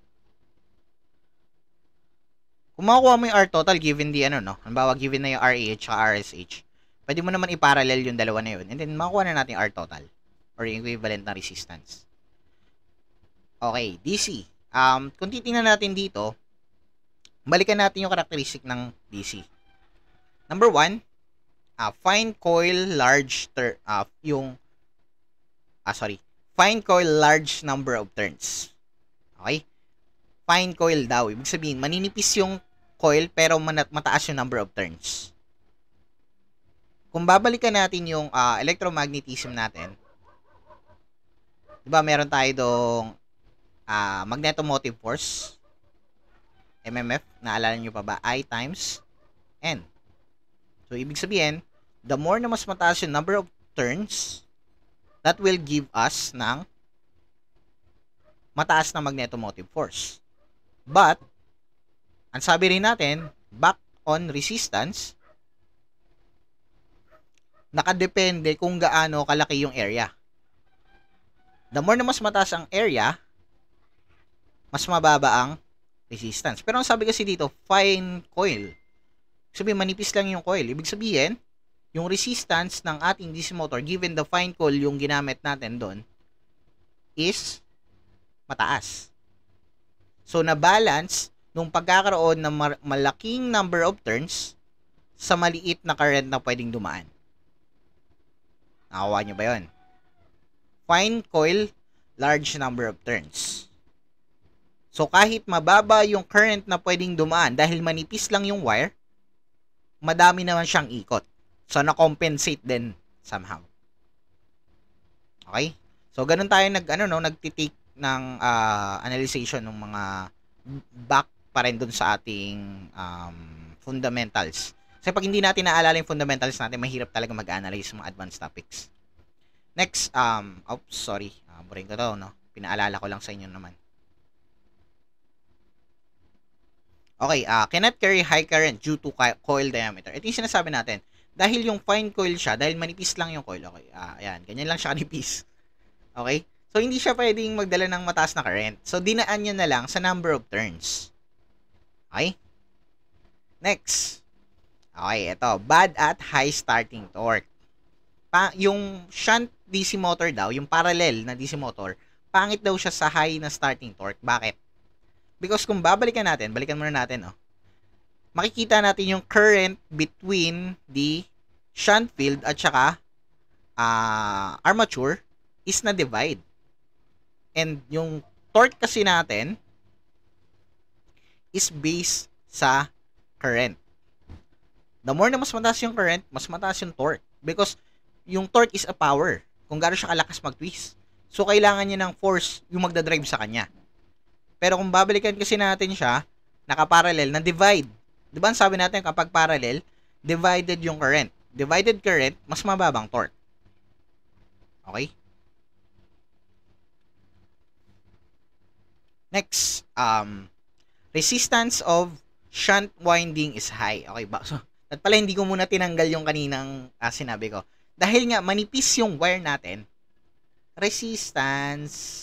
Kung makukuha mo yung R total given the ano, no? Halimbawa, given na yung R A at R S H, pwede mo naman i-parallel yung dalawa na yun. And then, makukuha na natin yung R total or yung equivalent na resistance. Okay, D C. Um, kung titingnan natin dito, balikan natin yung characteristic ng D C. Number one, uh, fine coil large, ter uh, yung, ah, sorry, fine coil large number of turns. Okay? Fine coil daw. Ibig sabihin, maninipis yung coil pero mataas yung number of turns. Kung babalikan natin yung uh, electromagnetism natin, di ba meron tayo dong uh, magnetomotive force, M M F, naalala nyo pa ba? I times N. So, ibig sabihin, the more na mas mataas yung number of turns, that will give us ng mataas na magnetomotive force. But, ang sabi rin natin, back on resistance, nakadepende kung gaano kalaki yung area. The more na mas mataas ang area, mas mababa ang resistance. Pero ang sabi kasi dito, fine coil. Sabi, manipis lang yung coil. Ibig sabihin, yung resistance ng ating D C motor, given the fine coil yung ginamit natin doon, is mataas. So, na-balance nung pagkakaroon ng malaking number of turns sa maliit na current na pwedeng dumaan. Nakakuha nyo ba yun? Fine coil, large number of turns. So, kahit mababa yung current na pwedeng dumaan dahil manipis lang yung wire, madami naman siyang ikot. So, na-compensate din somehow. Okay? So, ganun tayo nag, ano, no, nagtitake ng uh, analyzation ng mga back pa rin dun sa ating um, fundamentals. Kasi pag hindi natin naalala yung fundamentals natin, mahirap talaga mag-analyze mga advanced topics. Next, um, oops, sorry. Uh, boring ko to, no? Pinaalala ko lang sa inyo naman. Okay, uh, cannot carry high current due to coil diameter. Ito yung sinasabi natin. Dahil yung fine coil siya, dahil manipis lang yung coil. Okay, uh, ayan, ganyan lang siya kanipis. Okay? So, hindi siya pwedeng magdala ng mataas na current. So, dinaan niya na lang sa number of turns. Okay? Next. Okay, ito. Bad at high starting torque. Pa, yung shunt D C motor daw, yung parallel na D C motor, pangit daw siya sa high na starting torque. Bakit? Because kung babalikan natin, balikan muna natin, oh, makikita natin yung current between the shunt field at saka uh, armature is na-divide. And yung torque kasi natin is based sa current. The more na mas mataas yung current, mas mataas yung torque. Because yung torque is a power. Kung gaano siya kalakas mag-twist. So, kailangan niya ng force yung magdadrive sa kanya. Pero kung babalikan kasi natin siya, nakaparallel, na-divide. Di ba ang sabi natin kapag parallel, divided yung current. Divided current, mas mababang torque. Okay? Next, um, resistance of shunt winding is high. Okay ba? So, at pala hindi ko muna tinanggal yung kaninang uh, sinabi ko. Dahil nga manipis yung wire natin, resistance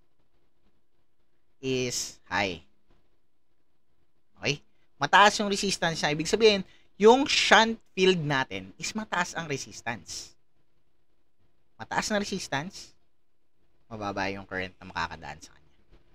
is high. Okay? Mataas yung resistance niya. Ibig sabihin, yung shunt field natin is mataas ang resistance. Mataas na resistance, mababa yung current na makakadaan sa kanya.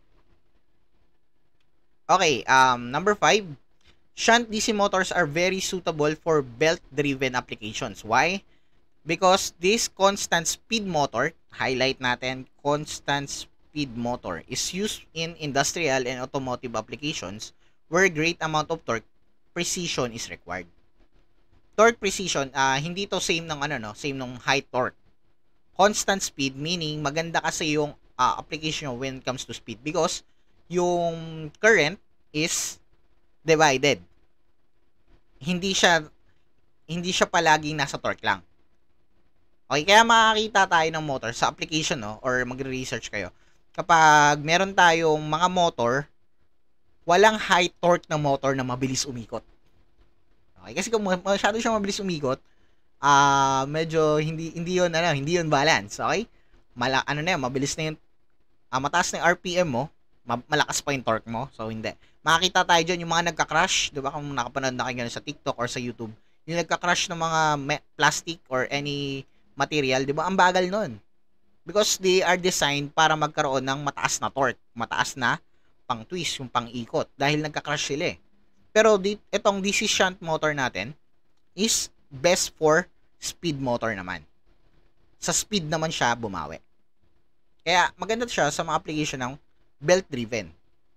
Okay, um, number five. Shunt D C motors are very suitable for belt-driven applications. Why? Because this constant speed motor, highlight natin, constant speed motor, is used in industrial and automotive applications where great amount of torque precision is required. Torque precision, uh, hindi to same ng ano, no? Same ng high torque. Constant speed, meaning maganda kasi yung uh, application when it comes to speed because yung current is divided. Hindi siya hindi siya palaging nasa torque lang. Okay, kaya makakita tayo ng motor sa application, no, or magre-research kayo. Kapag meron tayong mga motor, walang high torque na motor na mabilis umikot. Okay, kasi kung masyado siyang mabilis umikot, ah uh, medyo hindi hindi 'yon ano, hindi 'yon balance, okay? Mala ano na 'yan, mabilis na 'yung uh, mataas na 'yung R P M mo, malakas pa 'yung torque mo. So hindi. Makikita tayo diyan yung mga nagka-crash, 'di ba? Kung nakapanood na kayo sa TikTok or sa YouTube, yung nagka-crash ng mga plastic or any material, 'di ba? Ang bagal nun. Because they are designed para magkaroon ng mataas na torque, mataas na pang-twist, yung pang-ikot dahil nagka-crash sila eh. Pero di, itong D C shunt motor natin is best for speed motor naman. Sa speed naman siya bumawi. Kaya maganda siya sa mga application ng belt-driven.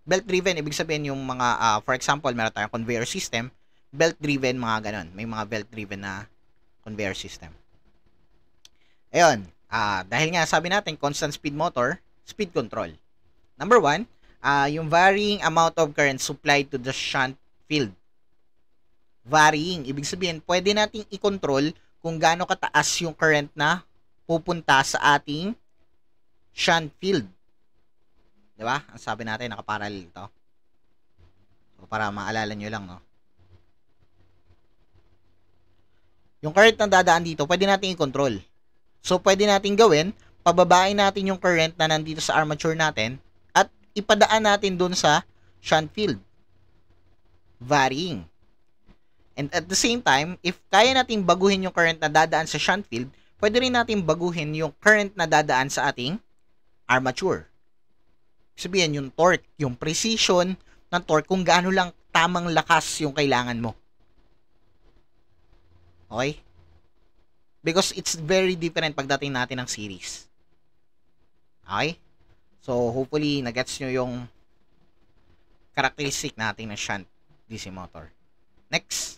Belt-driven, ibig sabihin yung mga, uh, for example, meron tayong conveyor system, belt-driven, mga ganon. May mga belt-driven na conveyor system. Ayun, uh, dahil nga sabi natin, constant speed motor, speed control. Number one, uh, yung varying amount of current supplied to the shunt field. Varying, ibig sabihin, pwede nating i-control kung gaano kataas yung current na pupunta sa ating shunt field. Diba? Ang sabi natin, nakaparallel ito. So, para maalala nyo lang, no? Yung current na dadaan dito, pwede natin i-control. So, pwede natin gawin, pababain natin yung current na nandito sa armature natin at ipadaan natin dun sa shunt field. Varying. And at the same time, if kaya natin baguhin yung current na dadaan sa shunt field, pwede rin natin baguhin yung current na dadaan sa ating armature. Sabihin, yung torque, yung precision ng torque, kung gaano lang tamang lakas yung kailangan mo. Okay? Because it's very different pagdating natin ng series. Okay? So, hopefully, nagets nyo yung characteristic natin ng shunt D C motor. Next.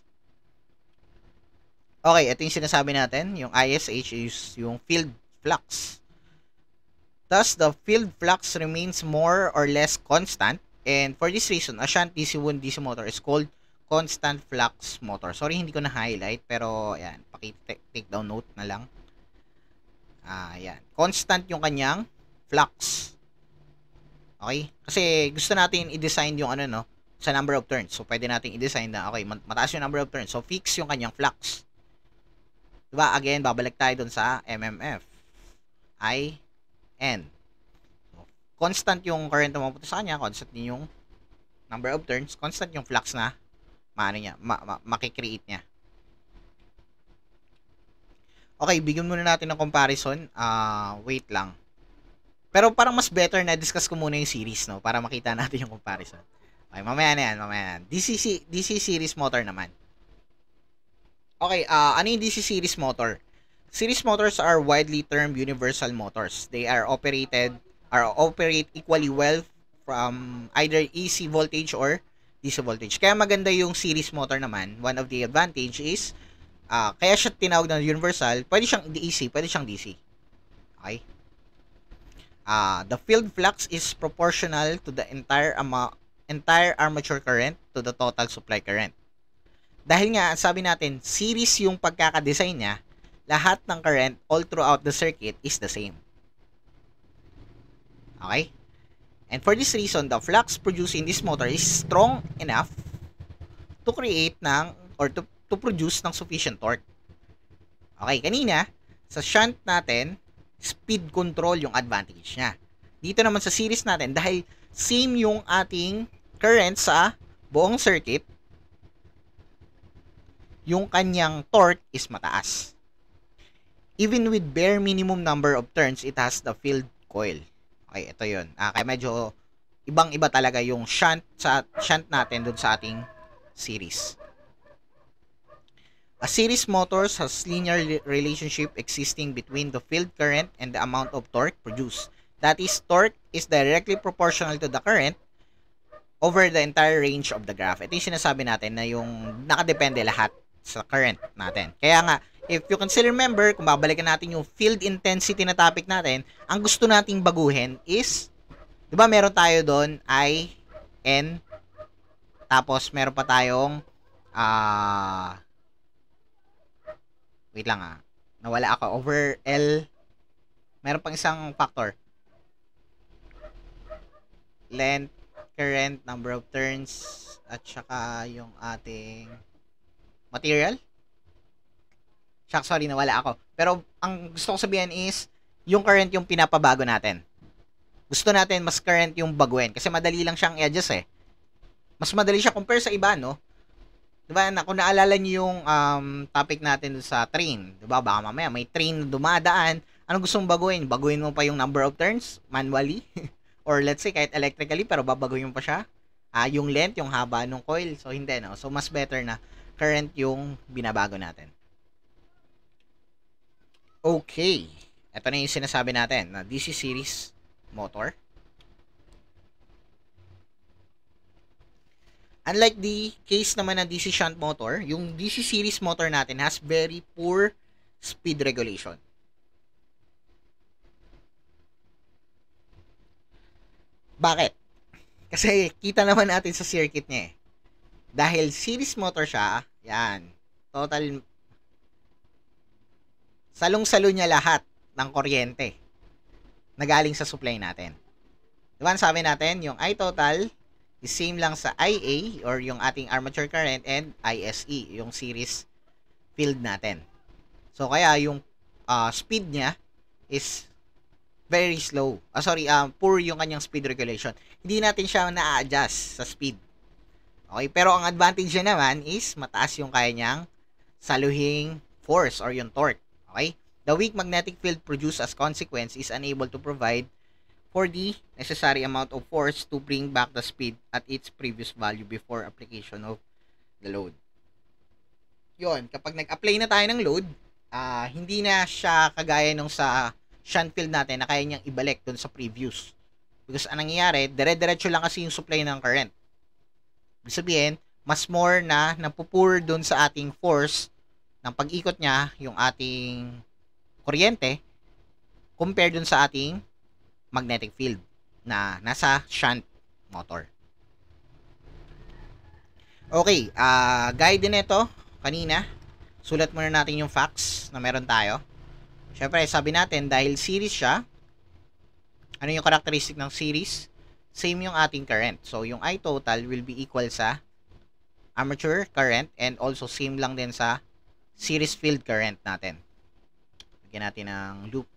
Okay, ito yung sinasabi natin. Yung I S H is yung field flux. Thus, the field flux remains more or less constant, and for this reason, a shunt D C wound D C motor is called constant flux motor. Sorry, hindi ko na-highlight, pero ayan, paki-take down note na lang. Ah, ayan. Constant yung kanyang flux. Okay? Kasi gusto natin i-design yung ano, no, sa number of turns. So, pwede natin i-design na, okay, mataas yung number of turns. So, fix yung kanyang flux. Diba? Again, babalik tayo dun sa M M F. I N. So, constant yung current na mapunta sa kanya, constant din yung number of turns, constant yung flux na maano niya, ma ma makikreate niya. Okay, bigyan muna natin ng comparison. Uh, wait lang. Pero parang mas better na discuss ko muna yung series, no? Para makita natin yung comparison. Okay, mamaya na yan, mamaya na yan. D C, D C series motor naman. Okay, uh, ano yung D C series motor? Series motors are widely termed universal motors. They are operated are operate equally well from either A C voltage or D C voltage. Kaya maganda yung series motor naman. One of the advantage is uh, kaya siya tinawag na universal. Pwede siyang A C, pwede siyang D C. Okay? Uh, the field flux is proportional to the entire ama entire armature current to the total supply current. Dahil nga, sabi natin, series yung pagkakadesign niya, lahat ng current all throughout the circuit is the same. Okay? And for this reason, the flux produced in this motor is strong enough to create ng, or to, to produce ng sufficient torque. Okay, kanina, sa shunt natin, speed control yung advantage niya. Dito naman sa series natin, dahil same yung ating current sa buong circuit, yung kanyang torque is mataas. Even with bare minimum number of turns, it has the field coil. Okay, ito yun. Ah, kaya medyo ibang-iba talaga yung shunt sa shunt natin dun sa ating series. A series motors has linear relationship existing between the field current and the amount of torque produced. That is, torque is directly proportional to the current over the entire range of the graph. Ito yung sinasabi natin na yung nakadepende lahat sa current natin. Kaya nga, if you can still remember, kung babalikan natin yung field intensity na topic natin, ang gusto nating baguhin is, di ba meron tayo doon I, N, tapos meron pa tayong, ah, uh, wait lang ah, nawala ako, over L, meron pang isang factor, length, current, number of turns, at saka yung ating material. Shucks, sorry, nawala ako. Pero ang gusto ko sabihin is, yung current yung pinapabago natin. Gusto natin mas current yung baguhin. Kasi madali lang siyang i-adjust eh. Mas madali siya compare sa iba, no? Diba, na, kung naalala niyo yung um, topic natin sa train, diba, baka mamaya may train na dumadaan, anong gusto mong baguhin? Baguhin mo pa yung number of turns manually? Or let's say, kahit electrically, pero babaguhin mo pa siya? Ah, yung length, yung haba ng coil. So, hindi, no? So, mas better na current yung binabago natin. Okay. Ito na yung sinasabi natin na D C series motor. Unlike the case naman ng D C shunt motor, yung D C series motor natin has very poor speed regulation. Bakit? Kasi kita naman natin sa circuit niya eh. Dahil series motor siya, yan, total, salong-salo niya lahat ng kuryente na galing sa supply natin. Diba sabi natin, yung I total is same lang sa I A or yung ating armature current and I S E, yung series field natin. So kaya yung uh, speed niya is very slow. Ah, sorry, um, poor yung kanyang speed regulation. Hindi natin siya na-adjust sa speed. Okay, pero ang advantage niya naman is mataas yung kaya niyang saluhing force or yung torque. Okay? The weak magnetic field produced as consequence is unable to provide for the necessary amount of force to bring back the speed at its previous value before application of the load. Yon, kapag nag-apply na tayo ng load, uh, hindi na siya kagaya nung sa shunt field natin na kaya niyang ibalik dun sa previous. Because anong nangyayari, dire-diretso lang kasi yung supply ng current. Ibig sabihin, mas more na napupur dun sa ating force ng pag-ikot niya, yung ating kuryente, compared dun sa ating magnetic field na nasa shunt motor. Okay, uh, guide din ito kanina. Sulat muna natin yung facts na meron tayo. Siyempre, sabi natin, dahil series siya, ano yung characteristic ng series? Same yung ating current. So, yung I total will be equal sa armature current and also same lang din sa series field current natin. Lagyan natin ng loop.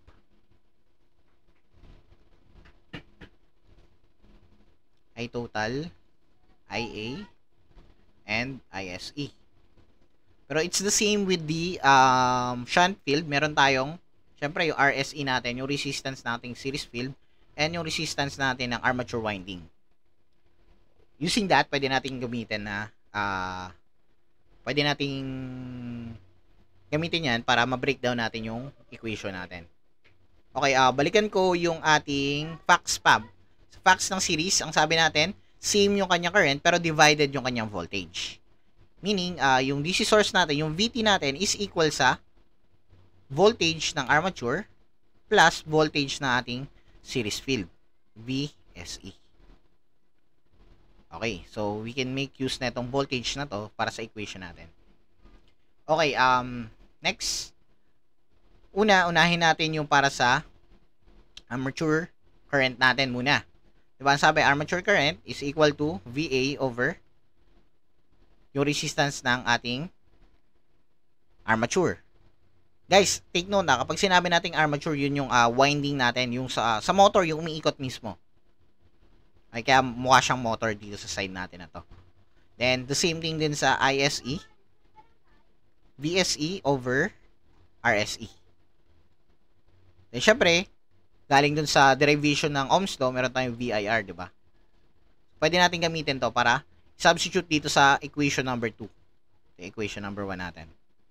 I total, I A, and I S E. Pero it's the same with the um, shunt field. Meron tayong, syempre yung R S E natin, yung resistance nating series field, and yung resistance natin ng armature winding. Using that, pwede natin gamitin na, uh, pwede nating gamitin yan para ma-breakdown natin yung equation natin. Okay, uh, balikan ko yung ating facts pa. Sa facts ng series, ang sabi natin, same yung kanyang current, pero divided yung kanyang voltage. Meaning, uh, yung D C source natin, yung V T natin is equal sa voltage ng armature plus voltage na ating series field, V S E. Okay, so we can make use na itong voltage na to para sa equation natin. Okay, um, next. Una, unahin natin yung para sa armature current natin muna. Diba, sabi, armature current is equal to V A over yung resistance ng ating armature. Guys, take note na, kapag sinabi nating armature, yun yung uh, winding natin, yung sa, sa motor, yung umiikot mismo. Ay, kaya mukha siyang motor dito sa side natin na to. Then, the same thing din sa I S E. V S E over R S E. Then, syempre, galing dun sa derivation ng Ohm's law, meron tayong V I R, di ba? Pwede natin gamitin to para substitute dito sa equation number two. The equation number one natin.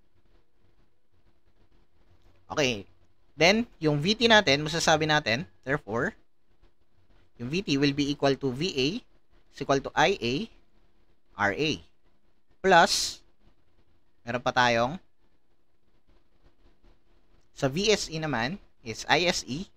Okay. Then, yung V T natin, masasabi natin, therefore, yung V T will be equal to V A is equal to I A R A. Plus, meron pa tayong, sa V S E naman, is I S E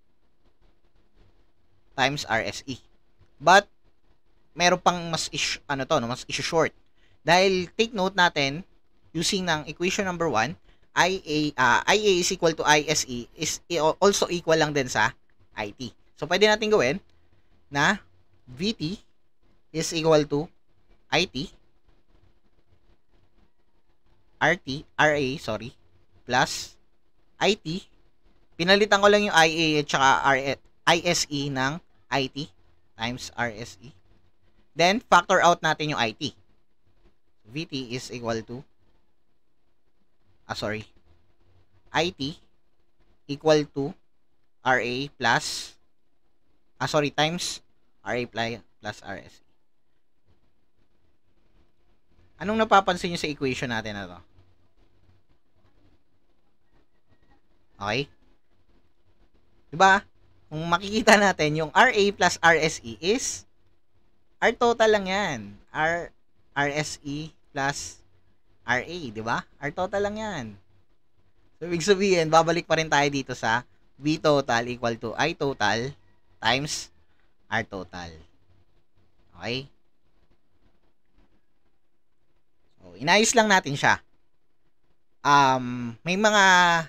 times R S E. But, meron pang mas, is, ano to, no, mas issue-short. Dahil, take note natin, using ng equation number one, I A, uh, I A is equal to I S E is also equal lang din sa I T. So, pwede natin gawin na V T is equal to I T, R T, R A, sorry, plus I T. Pinalitan ko lang yung I A at saka I S E ng I T times R S E. Then, factor out natin yung I T. V T is equal to Ah, sorry. I T equal to R A plus Ah, sorry, times R A plus R S E. Anong napapansin nyo sa equation natin na to? Okay? Diba? Kung makikita natin, yung R A plus R S E is R total lang yan. R, R S E plus R A, di ba? R total lang yan. So, ibig sabihin, babalik pa rin tayo dito sa V total equal to I total times R total. Okay? So, inayos lang natin siya. Um, may mga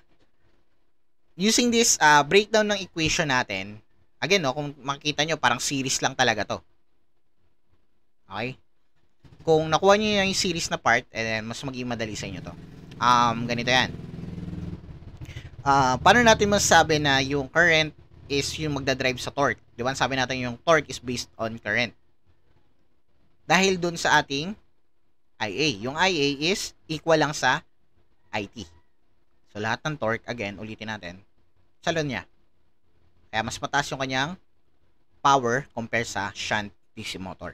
using this uh, breakdown ng equation natin, again, no, kung makikita nyo, parang series lang talaga to. Okay? Kung nakuha nyo yung series na part, and then mas maging madali sa inyo to. Um, ganito yan. Uh, paano natin masasabi na yung current is yung magdadrive sa torque? Di ba? Sabi natin yung torque is based on current. Dahil dun sa ating I A. Yung I A is equal lang sa I T. So, lahat ng torque, again, ulitin natin, salon niya. Kaya mas mataas yung kanyang power compare sa shunt D C motor.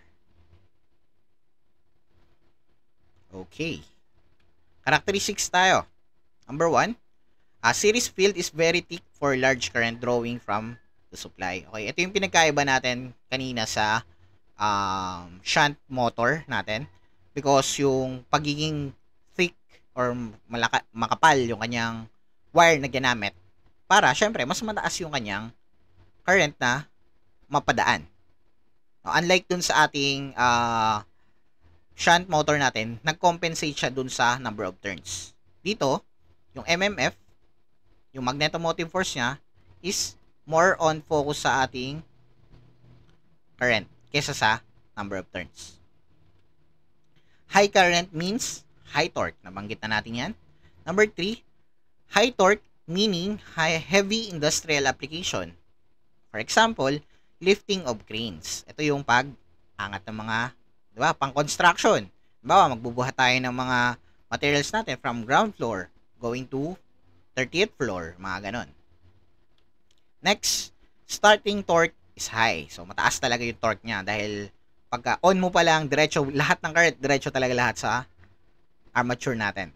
Okay. Characteristics tayo. Number one, a series field is very thick for large current drawing from the supply. Okay, ito yung pinagkaiba natin kanina sa um, shunt motor natin. Because yung pagiging thick or malaka, makapal yung kanyang wire na ginamit para, syempre, mas mataas yung kanyang current na mapadaan. Now, unlike dun sa ating uh, shunt motor natin, nag-compensate siya dun sa number of turns. Dito, yung M M F, yung magnetomotive force niya, is more on focus sa ating current kesa sa number of turns. High current means high torque. Nabanggit na natin yan. Number three, high torque meaning high, heavy industrial application. For example, lifting of cranes. Ito yung pag-angat ng mga, di ba, pang-construction. Diba, magbubuhat tayo ng mga materials natin from ground floor going to thirtieth floor, mga ganon. Next, starting torque is high. So, mataas talaga yung torque niya dahil pagka on mo pa lang, diretso, lahat ng current, diretso talaga lahat sa armature natin.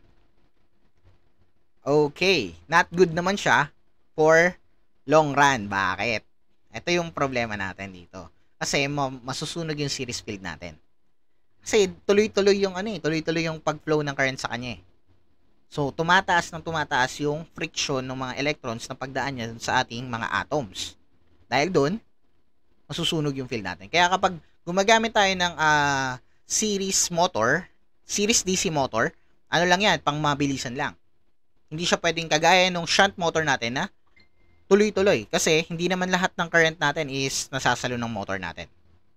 Okay. Not good naman siya for long run. Bakit? Ito yung problema natin dito. Kasi masusunog yung series field natin. Kasi tuloy-tuloy yung ano eh, tuloy-tuloy yung pag-flow ng current sa kanya eh. So, tumataas ng tumataas yung friction ng mga electrons na pagdaan niya sa ating mga atoms. Dahil doon, masusunog yung field natin. Kaya kapag gumagamit tayo ng uh, series motor, series D C motor, ano lang yan, pang mabilisan lang. Hindi siya pwedeng kagaya ng shunt motor natin na tuloy-tuloy. Kasi hindi naman lahat ng current natin is nasasalo ng motor natin.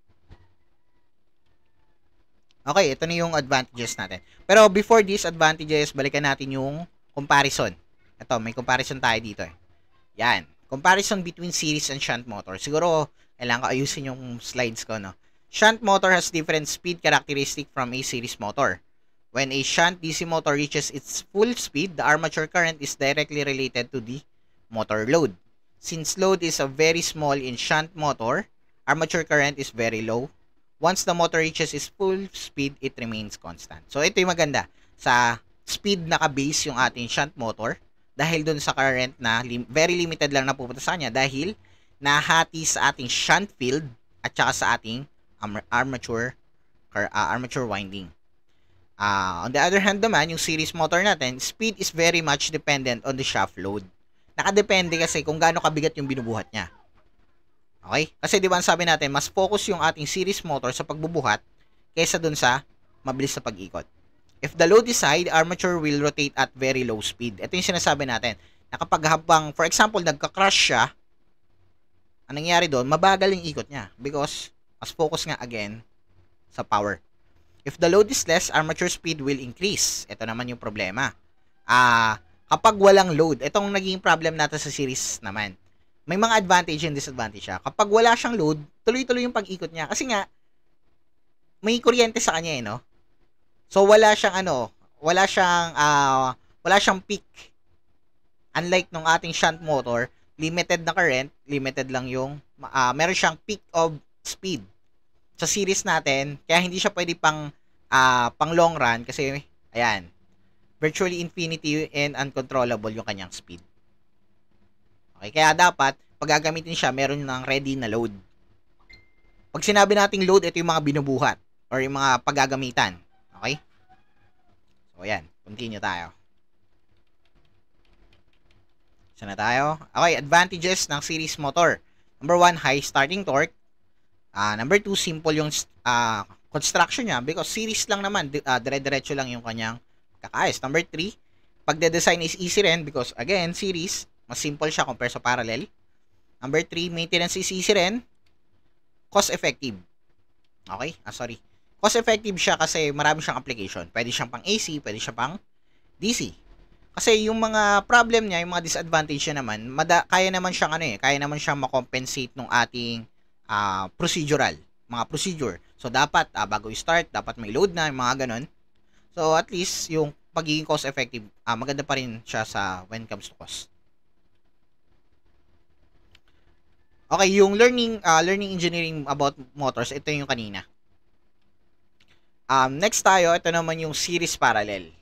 Okay, ito na yung advantages natin. Pero before these advantages, balikan natin yung comparison. Ito, may comparison tayo dito eh. Yan. Comparison between series and shunt motor. Siguro, kailangan ko ayusin yung slides ko, no? Shunt motor has different speed characteristic from a series motor. When a shunt D C motor reaches its full speed, the armature current is directly related to the motor load. Since load is a very small in shunt motor, armature current is very low. Once the motor reaches its full speed, it remains constant. So, ito yung maganda. Sa speed naka-base yung ating shunt motor dahil dun sa current na lim very limited lang na pupunta sa kanya dahil nahati sa ating shunt field at saka sa ating armature uh, armature winding. Uh, on the other hand naman, yung series motor natin, speed is very much dependent on the shaft load. Nakadepende kasi kung gaano kabigat yung binubuhat niya. Okay? Kasi di ba sabi natin, mas focus yung ating series motor sa pagbubuhat kaysa dun sa mabilis na pag-ikot. If the load is high, the armature will rotate at very low speed. Ito yung sinasabi natin. Na kapag habang, for example, nagka-crush siya, ang nangyayari doon, mabagal yung ikot niya because mas focus nga again sa power. If the load is less, armature speed will increase. Ito naman yung problema. Ah, kapag walang load, itong naging problem natin sa series naman. May mga advantage and disadvantage siya. Kapag wala siyang load, tuloy-tuloy yung pag-ikot niya. Kasi nga, may kuryente sa kanya eh, no? So, wala siyang ano, wala siyang, uh, wala siyang peak. Unlike nung ating shunt motor, limited na current, limited lang yung, uh, meron siyang peak of speed. Sa series natin, kaya hindi siya pwede pang, uh, pang long run kasi, ayan, virtually infinity and uncontrollable yung kanyang speed. Okay, kaya dapat, pag gagamitin siya, meron ng ready na load. Pag sinabi nating load, ito yung mga binubuhat or yung mga paggagamitan. O yan, continue tayo. Saan na tayo? Okay, advantages ng series motor. Number one, high starting torque. Uh, number two, simple yung uh, construction niya because series lang naman, uh, dire-diretso lang yung kanyang kakayos. Number three, pagde-design is easy rin because again, series, mas simple siya compare sa parallel. Number three, maintenance is easy rin. Cost effective. Okay? Ah, sorry. Cost effective siya kasi marami siyang application. Pwede siyang pang A C, pwede siya pang D C. Kasi yung mga problem niya, yung mga disadvantage niya naman, mada, kaya naman siyang ano eh, kaya naman siyang makompensate ng ating uh, procedural, mga procedure. So dapat uh, bago i-start, dapat may load na, yung mga ganun. So at least yung pagiging cost effective, uh, maganda pa rin siya sa when it comes to cost. Okay, yung learning uh, learning engineering about motors, ito yung kanina. Um, next tayo, ito naman yung series parallel.